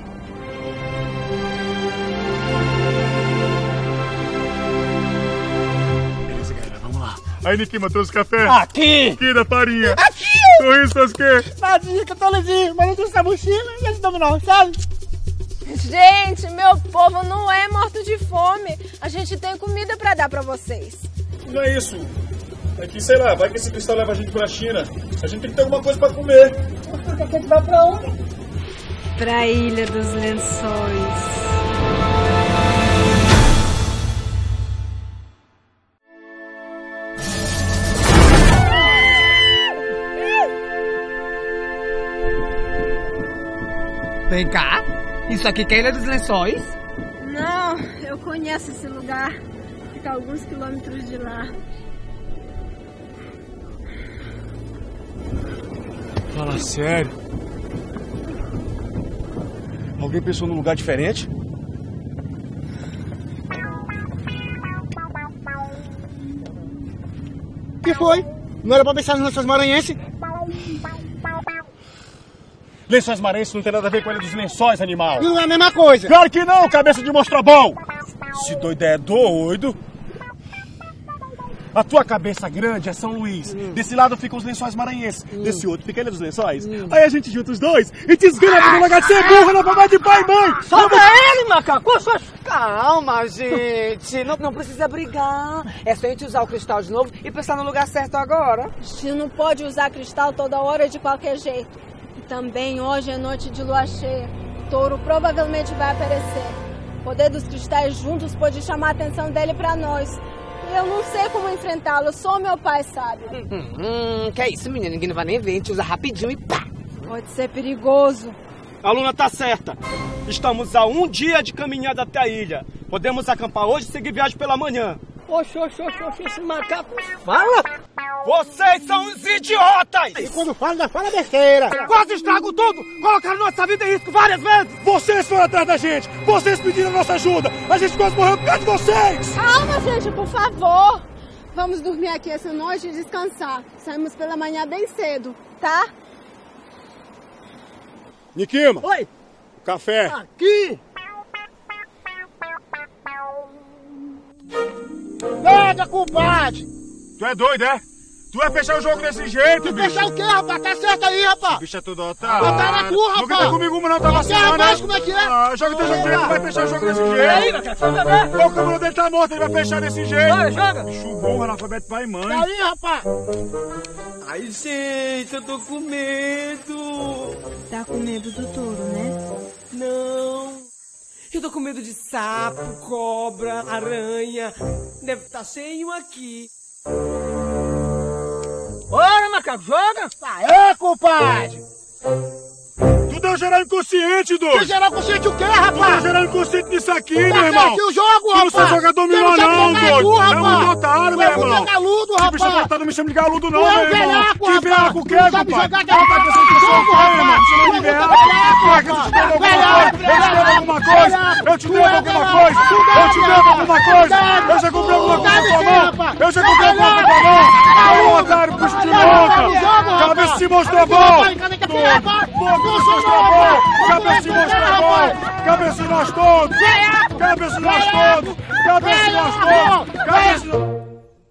Beleza, galera, vamos lá. Aí, Nikima, trouxe café? Aqui! Aqui, da farinha. Aqui! Sorriso, faz o quê? Nadinha, que eu tô lisinho, mas eu trouxe a mochila e esse dominó, sabe? Gente, meu povo não é morto de fome. A gente tem comida pra dar pra vocês. Não é isso. É que, sei lá, vai que esse cristal leva a gente pra China. A gente tem que ter alguma coisa pra comer. Porque a gente vai pra onde? Pra Ilha dos Lençóis. Vem cá. Isso aqui que é a Ilha dos Lençóis? Não, eu conheço esse lugar. Fica a alguns quilômetros de lá. Fala sério. Alguém pensou num lugar diferente? O que foi? Não era pra pensar nos Lençóis Maranhenses? Lençóis Maranhenses não tem nada a ver com a Ilha dos Lençóis, animal. Não é a mesma coisa. Claro que não, cabeça de mostrabol. Se doido é doido. A tua cabeça grande é São Luís. Desse lado ficam os Lençóis Maranhenses. Desse outro fica a Ilha dos Lençóis. Aí a gente junta os dois e te esgana no lugar de ser burro na forma de pai e mãe. Solta ele, macaco! Calma, gente. Não precisa brigar. É só a gente usar o cristal de novo e pensar no lugar certo agora. A gente não pode usar cristal toda hora de qualquer jeito. E também hoje é noite de lua cheia. O touro provavelmente vai aparecer. O poder dos cristais juntos pode chamar a atenção dele pra nós. E eu não sei como enfrentá-lo, só meu pai sabe. Que é isso, menina? Ninguém vai nem ver. A gente usa rapidinho e pá! Pode ser perigoso. A Luna tá certa. Estamos a 1 dia de caminhada até a ilha. Podemos acampar hoje e seguir viagem pela manhã. Oxe, esse macaco fala! Vocês são uns idiotas! E quando fala besteira! Quase estragam tudo! Colocaram nossa vida em risco várias vezes! Vocês foram atrás da gente! Vocês pediram a nossa ajuda! A gente quase morreu por causa de vocês! Calma, gente, por favor! Vamos dormir aqui essa noite e descansar. Saímos pela manhã bem cedo, tá? Nikima! Oi! Café! Aqui! Pega, compadre! Tu é doido, é? Tu vai fechar o jogo desse jeito, bicho? Fechar o quê, rapaz? Tá certo aí, rapaz! O bicho é tudo otário. Otário é tu, rapaz! Não grita comigo, não, tá Você, vacilando, rapaz, né? como é que é? Ah, joga teu jogo direito, tu vai fechar o jogo desse jeito. Peraí, meu cara, só beber. O câmera dele tá morto, ele vai fechar desse jeito. Vai, joga. Bicho bom, analfabeto pai e mãe. Tá aí, rapaz! Ai, gente, eu tô com medo. Tá com medo do touro, né? Não. Eu tô com medo de sapo, cobra, aranha. Deve estar cheio aqui. Bora, macaco, joga! Aê, compadre! Tu deu vai gerar inconsciente, doido. Vai gerar inconsciente o quê, rapaz? Vai gerar inconsciente nisso aqui, meu irmão. Aqui o jogo, rapaz. Tu não sabe jogar dominó, não, doido. É um otário, meu irmão. Você é galudo, rapaz. Não me chama de galudo, não, meu irmão. Que velhaco o quê, compadre? Não sabe jogar jogo, rapaz. Chama de velhaco. Eu te devo alguma coisa. Eu te devo alguma coisa. Eu já comprei alguma coisa com a mão. Eu já comprei alguma coisa com a mão. É um otário, bicho de louca. Cabeça se mostrou bom. Cabeça se mostrou bom. Cabeça nós todos. Cabeça nós todos. Cabeça nós todos. Cabeça...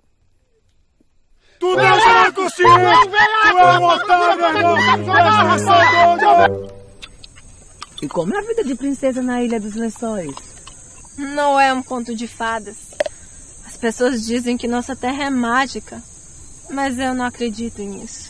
Tu não é consciente! Tu é um otário, irmão! Presta atenção, E como é a vida de princesa na Ilha dos Lençóis? Não é um conto de fadas. As pessoas dizem que nossa terra é mágica, mas eu não acredito nisso.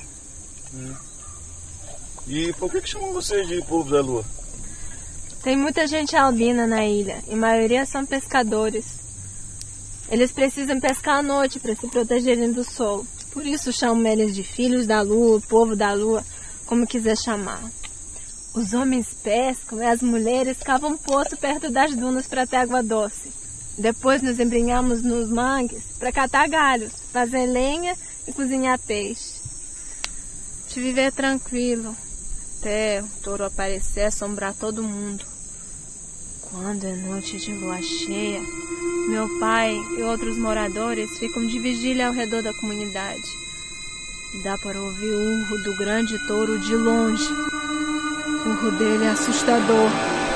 E por que chamam vocês de povo da lua? Tem muita gente albina na ilha, e a maioria são pescadores. Eles precisam pescar à noite para se protegerem do sol. Por isso chamam eles de filhos da lua, povo da lua, como quiser chamar. Os homens pescam e as mulheres cavam poço perto das dunas para ter água doce. Depois nos embrenhamos nos mangues para catar galhos, fazer lenha e cozinhar peixe. De viver tranquilo, até o touro aparecer e assombrar todo mundo. Quando é noite de lua cheia, meu pai e outros moradores ficam de vigília ao redor da comunidade. Dá para ouvir o urro do grande touro de longe. O urro dele é assustador.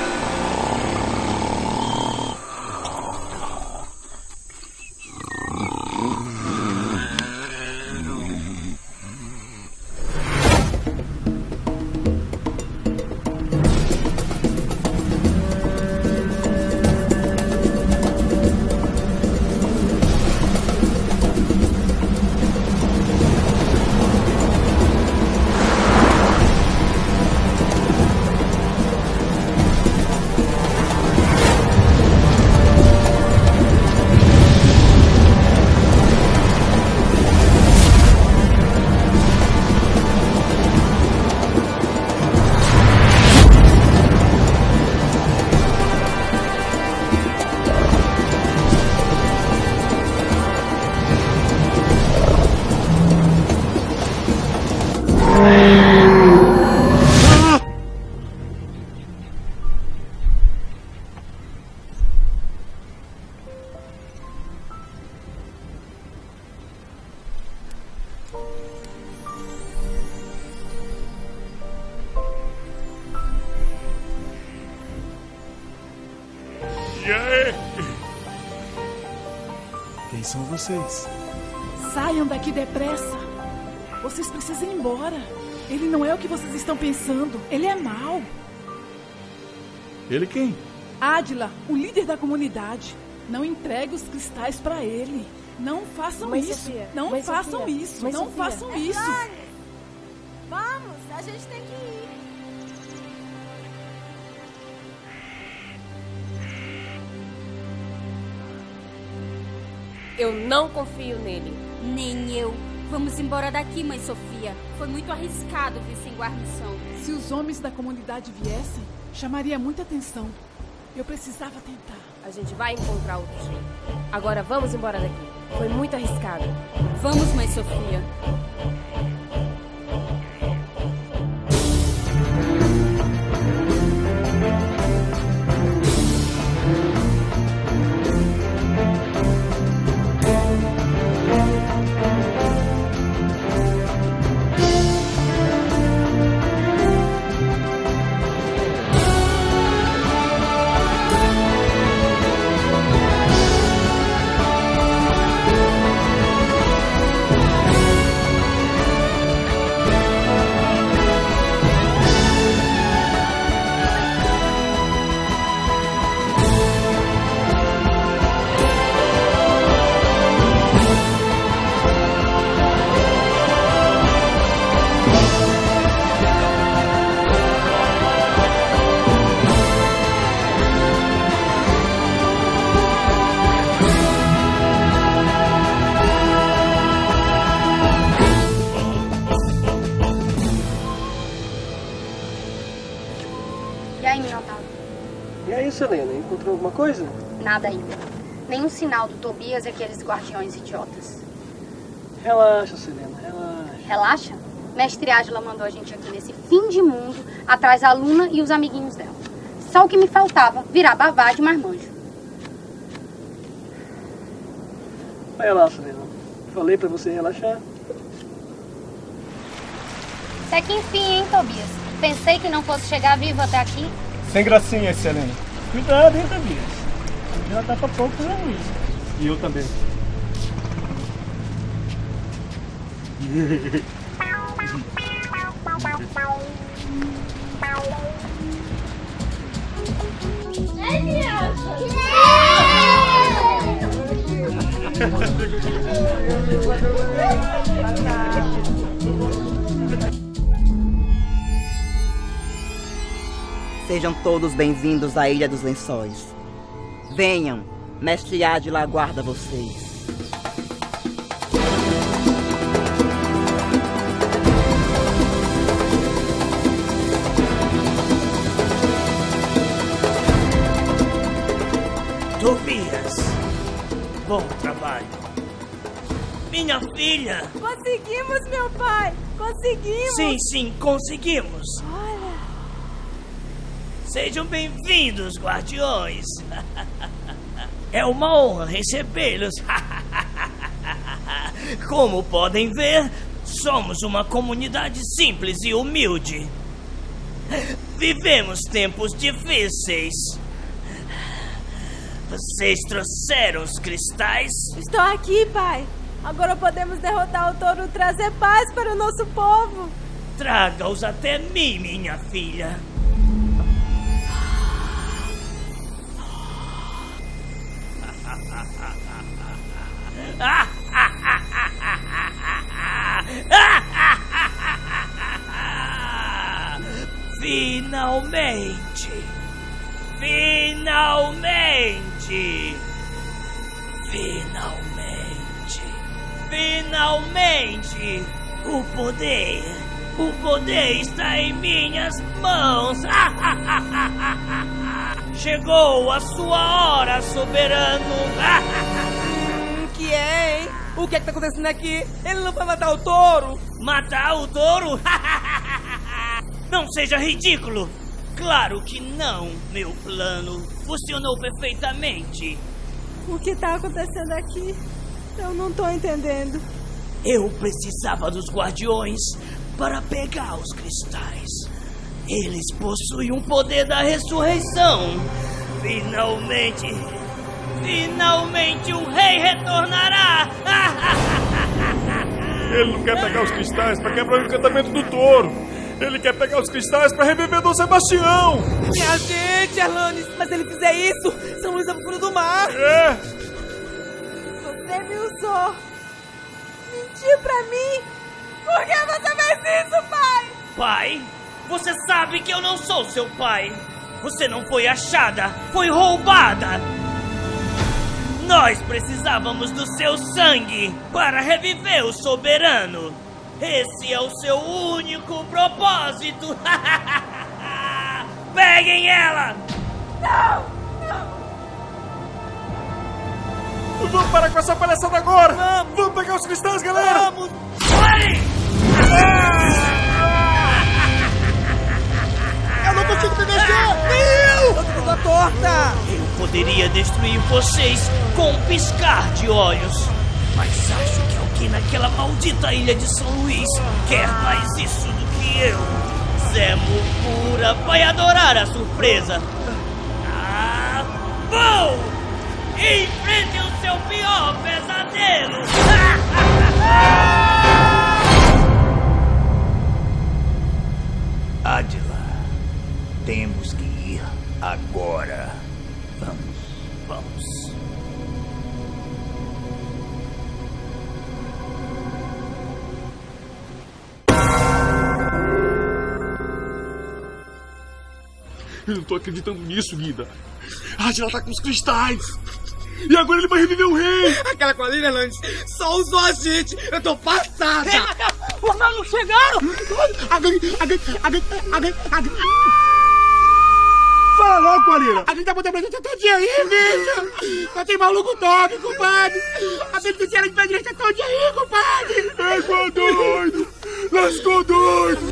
Quem são vocês? Saiam daqui depressa. Vocês precisam ir embora. Ele não é o que vocês estão pensando. Ele é mau. Ele quem? Adila, o líder da comunidade. Não entregue os cristais para ele. Não façam Mãe isso. Sofia, Não Mãe façam Sofia, isso. Mãe Não Sofia. façam isso. Vamos, a gente tem que ir. Eu não confio nele. Nem eu. Vamos embora daqui, Mãe Sofia. Foi muito arriscado vir sem guarnição. Se os homens da comunidade viessem, chamaria muita atenção. Eu precisava tentar. A gente vai encontrar outro jeito. Agora vamos embora daqui. Foi muito arriscado. Vamos, Mãe Sofia. E aí, Minotauro? E aí, Selena, encontrou alguma coisa? Nada ainda. Nenhum sinal do Tobias e aqueles guardiões idiotas. Relaxa, Selena, relaxa. Relaxa? Mestre Ágila mandou a gente aqui nesse fim de mundo, atrás da Luna e os amiguinhos dela. Só o que me faltava, virar babá de marmanjo. Vai lá, Selena. Falei pra você relaxar. Até que enfim, hein, Tobias? Pensei que não fosse chegar vivo até aqui. Sem gracinha, Selena. Cuidado, hein, Tobias. Já tá pra poucos anos. E eu também. Sejam todos bem-vindos à Ilha dos Lençóis. Venham, Mestre Ágila aguarda vocês. Tobias, bom trabalho. Minha filha! Conseguimos, meu pai! Conseguimos! Sim, conseguimos! Olha! Sejam bem-vindos, guardiões! É uma honra recebê-los! Como podem ver, somos uma comunidade simples e humilde. Vivemos tempos difíceis. Vocês trouxeram os cristais? Estou aqui, pai. Agora podemos derrotar o touro e trazer paz para o nosso povo. Traga-os até mim, minha filha. Finalmente! Finalmente! Finalmente! Finalmente! O poder está em minhas mãos! Chegou a sua hora, soberano! Que é, hein? O que é que tá acontecendo aqui? Ele não vai matar o touro? Matar o touro? Não seja ridículo! Claro que não, meu plano funcionou perfeitamente. O que tá acontecendo aqui? Eu não tô entendendo. Eu precisava dos guardiões para pegar os cristais. Eles possuem o poder da ressurreição. Finalmente o rei retornará. Ele não quer pegar os cristais para quebrar o encantamento do touro. Ele quer pegar os cristais para reviver Dom Sebastião. Minha gente, Alanis, mas se ele fizer isso, São Luís é pro fundo do mar. É. Você me usou. Mentiu pra mim. Por que você fez isso, pai? Pai? Você sabe que eu não sou seu pai. Você não foi achada, foi roubada. Nós precisávamos do seu sangue para reviver o soberano. Esse é o seu único propósito. Peguem ela! Não! Vamos parar com essa palhaçada agora! Vamos pegar os cristais, galera! Vamos! Vai! Eu não consigo me mexer! Eu tô toda torta! Eu poderia destruir vocês com um piscar de olhos. Mas acho que alguém naquela maldita ilha de São Luís quer mais isso do que eu. Zé Mucura vai adorar a surpresa. Vão! Enfrentem o seu pior pesadelo! Ágila, temos que ir agora. Vamos. Eu não tô acreditando nisso, Guida. A Ágila tá com os cristais. E agora ele vai reviver o rei. Aquela quadrilha, Landes, só usou a gente. Eu tô passada. Ei, os não chegaram. Fala logo, Qualira. A gente tá botando presença todinha aí, bicho. Só tem maluco top, compadre. A beneficiária de presença todinha aí, compadre. Lascou doido. Lascou doido.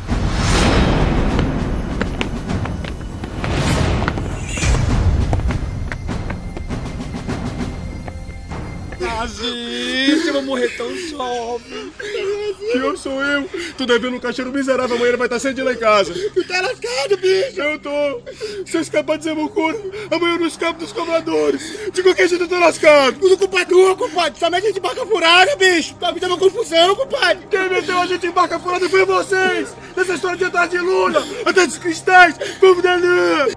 Ah, gente, eu vou morrer tão jovem. Pior sou eu. Tô devendo um caixeiro miserável, amanhã ele vai estar cedo lá em casa. Tu tá lascado, bicho. Eu tô. Se eu escapar de Zé Mucura, amanhã eu não escapo dos cobradores. De qualquer jeito eu tô lascado. Tudo culpa tua, compadre. Somente a gente barca furada, bicho. Tá me dando confusão, compadre. Quem meteu a gente em barca furada foi vocês. Nessa história de atrás de Lula, atrás dos cristais, povo da lua.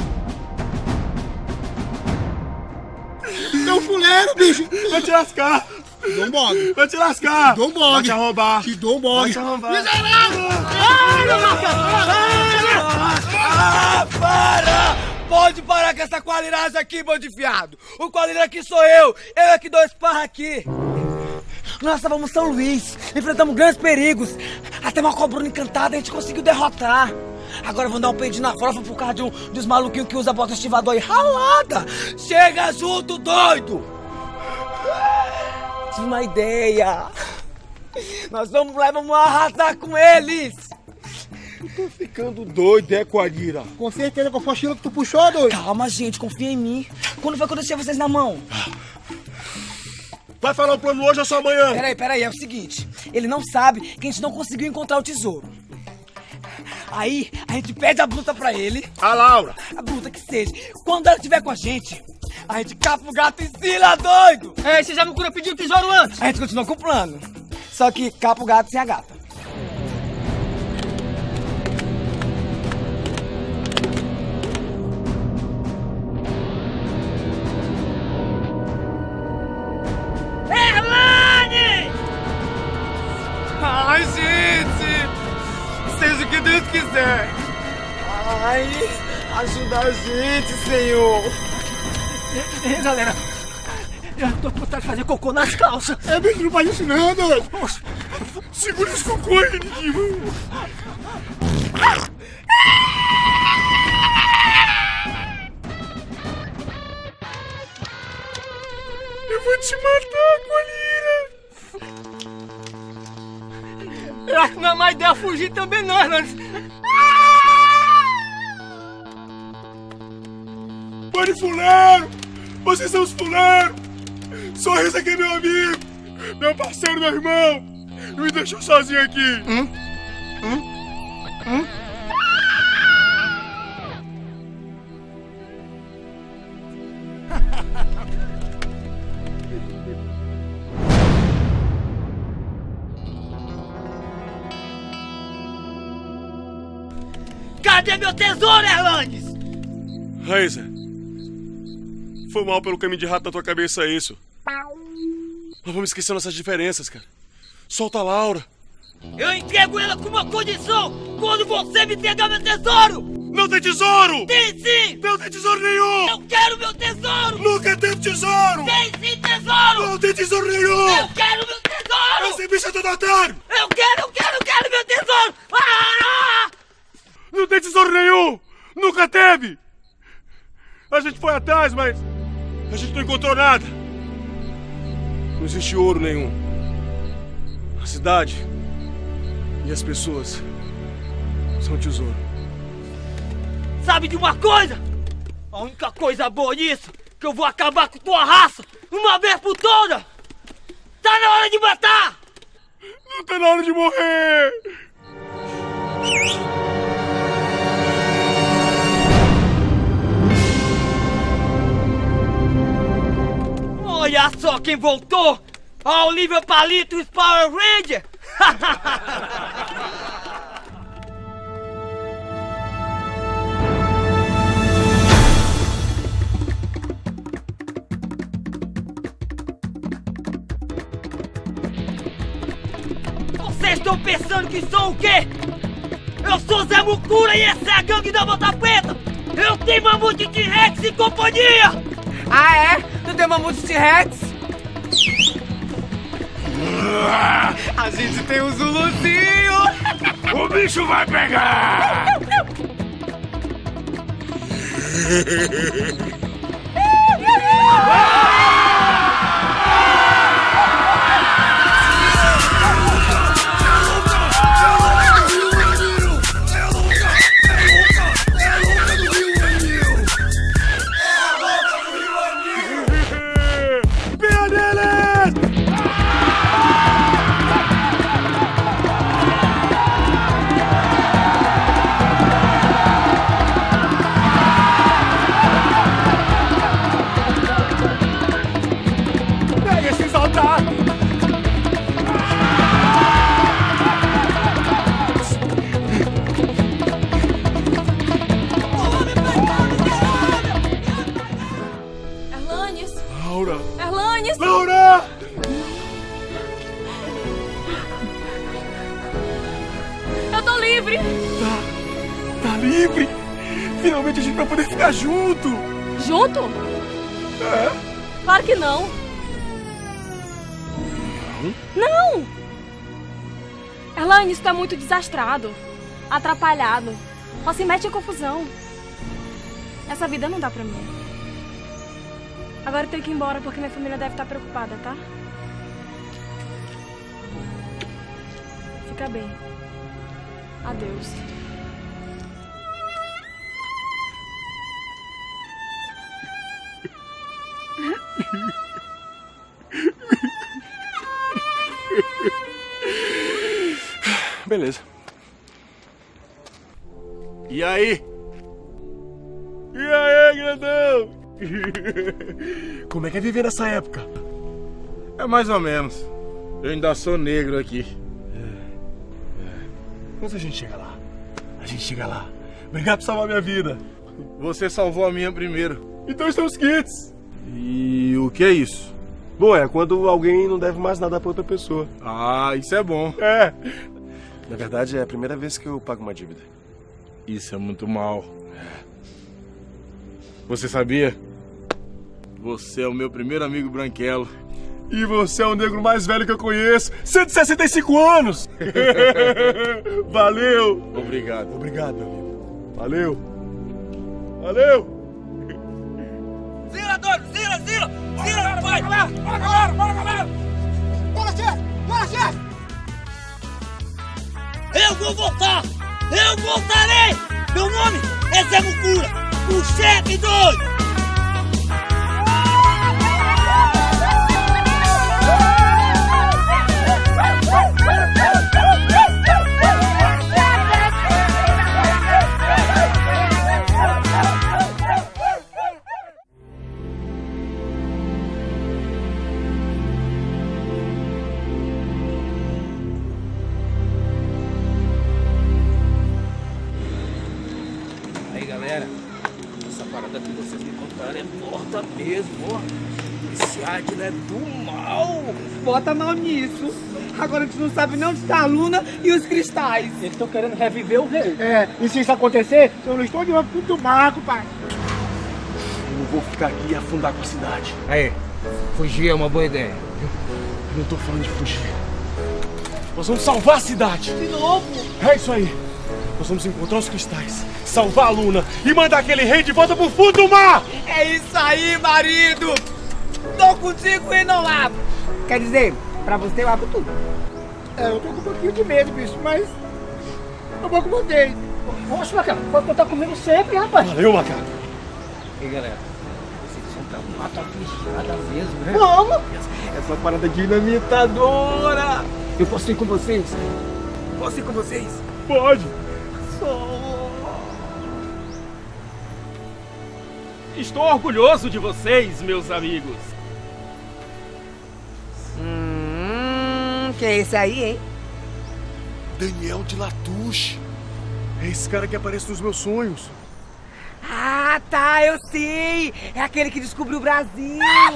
É um fuleiro, bicho. Vai te lascar. Te dou um bog. Vai te lascar. Te dou um bog. Vai te arrombar. Te dou um bog. Vai te arrombar. Miserável! Para! Pode parar com essa qualidade aqui, bando de fiado. O qualidade aqui sou eu. Eu é que dou esparra aqui. Nós estávamos em São Luís, enfrentamos grandes perigos. Até uma cobra encantada a gente conseguiu derrotar. Agora vamos dar um peidinho na farofa por causa dos maluquinhos que usa bota estivador e ralada. Chega junto, doido! Tive uma ideia. Nós vamos lá e vamos arrasar com eles. Tô ficando doido, é, Qualira? Com certeza, com a mochila que tu puxou, doido. Calma, gente, confia em mim. Quando foi que eu deixei vocês na mão? Vai falar o plano hoje ou só amanhã? Peraí, é o seguinte. Ele não sabe que a gente não conseguiu encontrar o tesouro. Aí, a gente pede a Bruta pra ele. A Laura. A Bruta que seja. Quando ela estiver com a gente capa o gato em cima, doido. É, você já me cura pedir o tesouro antes. A gente continua com o plano. Só que capa o gato sem a gata. Ai, gente! Seja o que Deus quiser. Ai, ajuda a gente, Senhor. Ei, galera, eu tô com vontade de fazer cocô nas calças. É, bicho, não faz isso não, doido. Segura esse cocô aí, menino. Eu vou te matar, Qualira. Eu acho que não é má ideia fugir também não, Hernandes. Pare fuleiro! Vocês são os fuleiros! Sorriso aqui, meu amigo! Meu parceiro, meu irmão! Não me deixou sozinho aqui! Cadê meu tesouro, Erlandes? Raíza, foi mal pelo caminho de rato na tua cabeça isso. Nós vamos esquecer nossas diferenças, cara. Solta a Laura. Eu entrego ela com uma condição. Quando você me entregar meu tesouro. Não tem tesouro! Tem sim! Não tem tesouro nenhum! Eu quero meu tesouro! Nunca teve tesouro! Tem sim tesouro! Não tem tesouro nenhum! Eu quero meu tesouro! Esse bicho é todo otário! Eu quero meu tesouro! Ah! Não tem tesouro nenhum! Nunca teve! A gente foi atrás, mas a gente não encontrou nada. Não existe ouro nenhum. A cidade e as pessoas são tesouro. Sabe de uma coisa? A única coisa boa nisso é que eu vou acabar com tua raça uma vez por todas! Tá na hora de matar! Não tá na hora de morrer! Olha só quem voltou! A Olivia Palito, os Power Ranger! Vocês estão pensando que sou o quê? Eu sou Zé Mucura e essa é a gangue da Bota Preta! Eu tenho Mamute T-Rex e companhia! Ah, é? Tu tem Mamute T-Rex? A gente tem um Zuluzinho! O bicho vai pegar! Tá livre! Finalmente a gente vai poder ficar junto! Junto? É? Claro que não! Não! Erlane, isso tá muito desastrado, atrapalhado, só se mete em confusão. Essa vida não dá pra mim. Agora eu tenho que ir embora porque minha família deve estar preocupada, tá? Fica bem. Adeus. Beleza. E aí? E aí, grandão? Como é que é viver nessa época? É mais ou menos. Eu ainda sou negro aqui. Mas a gente chega lá. A gente chega lá. Obrigado por salvar minha vida. Você salvou a minha primeiro. Então estamos quites. E o que é isso? Bom, é quando alguém não deve mais nada pra outra pessoa. Ah, isso é bom. É. Na verdade, é a primeira vez que eu pago uma dívida. Isso é muito mal. Você sabia? Você é o meu primeiro amigo branquelo. E você é o negro mais velho que eu conheço. 165 anos! Valeu! Obrigado. Obrigado, meu amigo. Valeu! Valeu! Zila, doido! Zila! Zila, vai! Bora, galera! Bora, galera! Bora, chefe! Bora, chefe! Eu vou voltar! Eu voltarei! Meu nome é Zé Mucura, o chefe doido! Essa parada que vocês me contaram é morta mesmo, ó. Esse Águila é do mal. Bota mal nisso. Agora a gente não sabe nem onde está a Luna e os cristais. Eles estão querendo reviver o rei. É, e se isso acontecer, eu não estou de olho pro mar, pai. Eu não vou ficar aqui e afundar com a cidade. Aí, fugir é uma boa ideia. Eu não tô falando de fugir. Nós vamos salvar a cidade. De novo? É isso aí. Nós vamos encontrar os cristais, salvar a Luna e mandar aquele rei de volta pro fundo do mar! É isso aí, marido! Tô contigo e não abro! Quer dizer, pra você eu abro tudo. É, eu tô com um pouquinho de medo, bicho, mas eu vou com vocês. Poxa, Macaco, pode contar comigo sempre, rapaz. Valeu, Macaco. E galera, vocês vão pra mata fechada mesmo, né? Vamos! Essa parada dinamitadora! Eu posso ir com vocês? Posso ir com vocês? Pode! Estou orgulhoso de vocês, meus amigos. Quem é esse aí, hein? Daniel de Latouche. É esse cara que aparece nos meus sonhos. Ah, tá, eu sei! É aquele que descobriu o Brasil!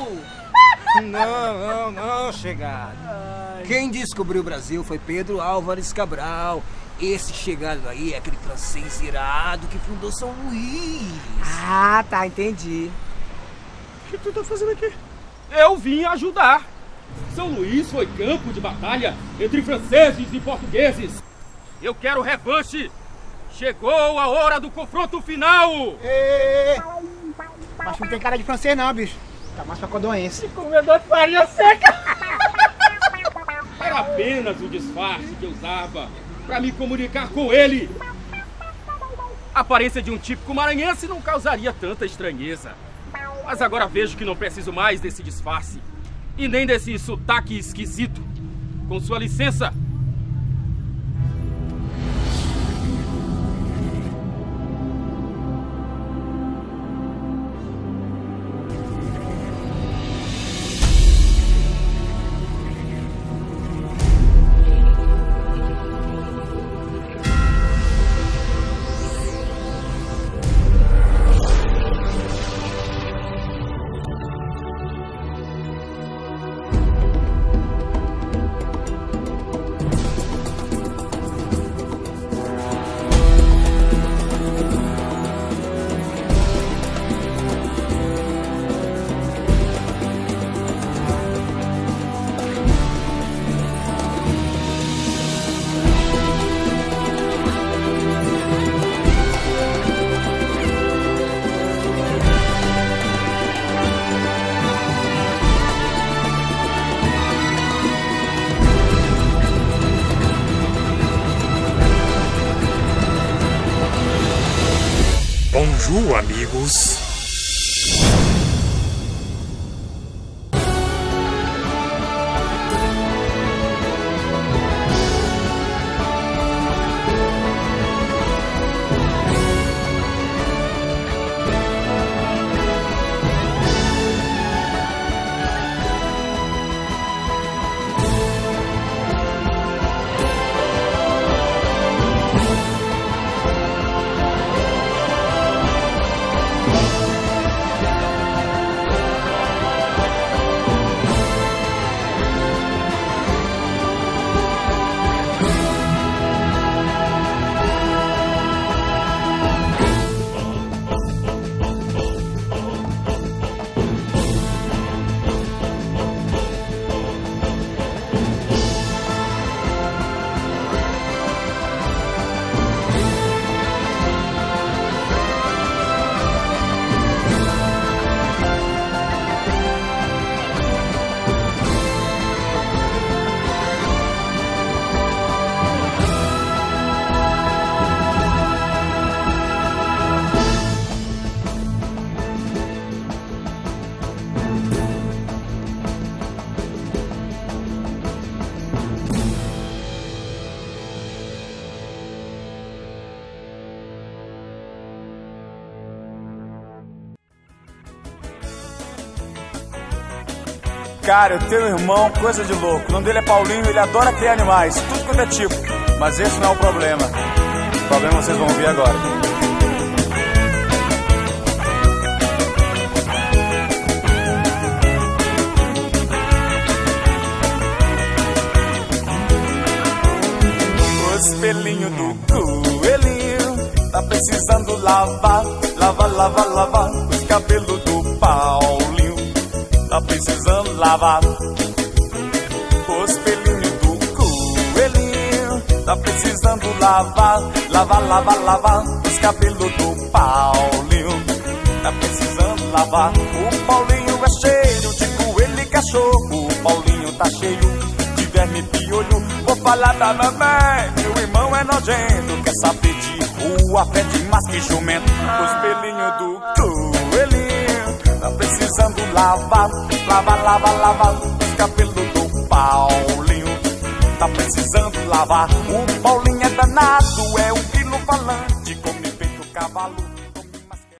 Não, chegado. Quem descobriu o Brasil foi Pedro Álvares Cabral. Esse chegado aí é aquele francês irado que fundou São Luís. Ah, tá, entendi. O que tu tá fazendo aqui? Eu vim ajudar. São Luís foi campo de batalha entre franceses e portugueses. Eu quero revanche. Chegou a hora do confronto final! Mas não tem cara de francês não, bicho. Tá mais pra codoense. Comedor de farinha seca! Era apenas o disfarce que eu usava pra me comunicar com ele. A aparência de um típico maranhense não causaria tanta estranheza. Mas agora vejo que não preciso mais desse disfarce. E nem desse sotaque esquisito. Com sua licença. Bonjour, amigos. Cara, eu tenho um irmão, coisa de louco. O nome dele é Paulinho, ele adora criar animais, tudo quanto é tipo. Mas esse não é o problema. O problema vocês vão ouvir agora. Os pelinhos do coelhinho tá precisando lavar, lavar, lavar, lavar. Os cabelos do Paulinho tá precisando lavar. Os pelinhos do coelhinho tá precisando lavar, lavar, lavar, lavar. Os cabelos do Paulinho tá precisando lavar. O Paulinho é cheio de coelho e cachorro. O Paulinho tá cheio de verme e piolho. Vou falar da mamãe, meu irmão é nojento. Quer saber de rua, pede mais que jumento. Os pelinhos do coelhinho tá precisando lavar, lavar, lavar, lavar. Os cabelos do Paulinho tá precisando lavar. O Paulinho é danado, é um grilo falante, come feito cavalo.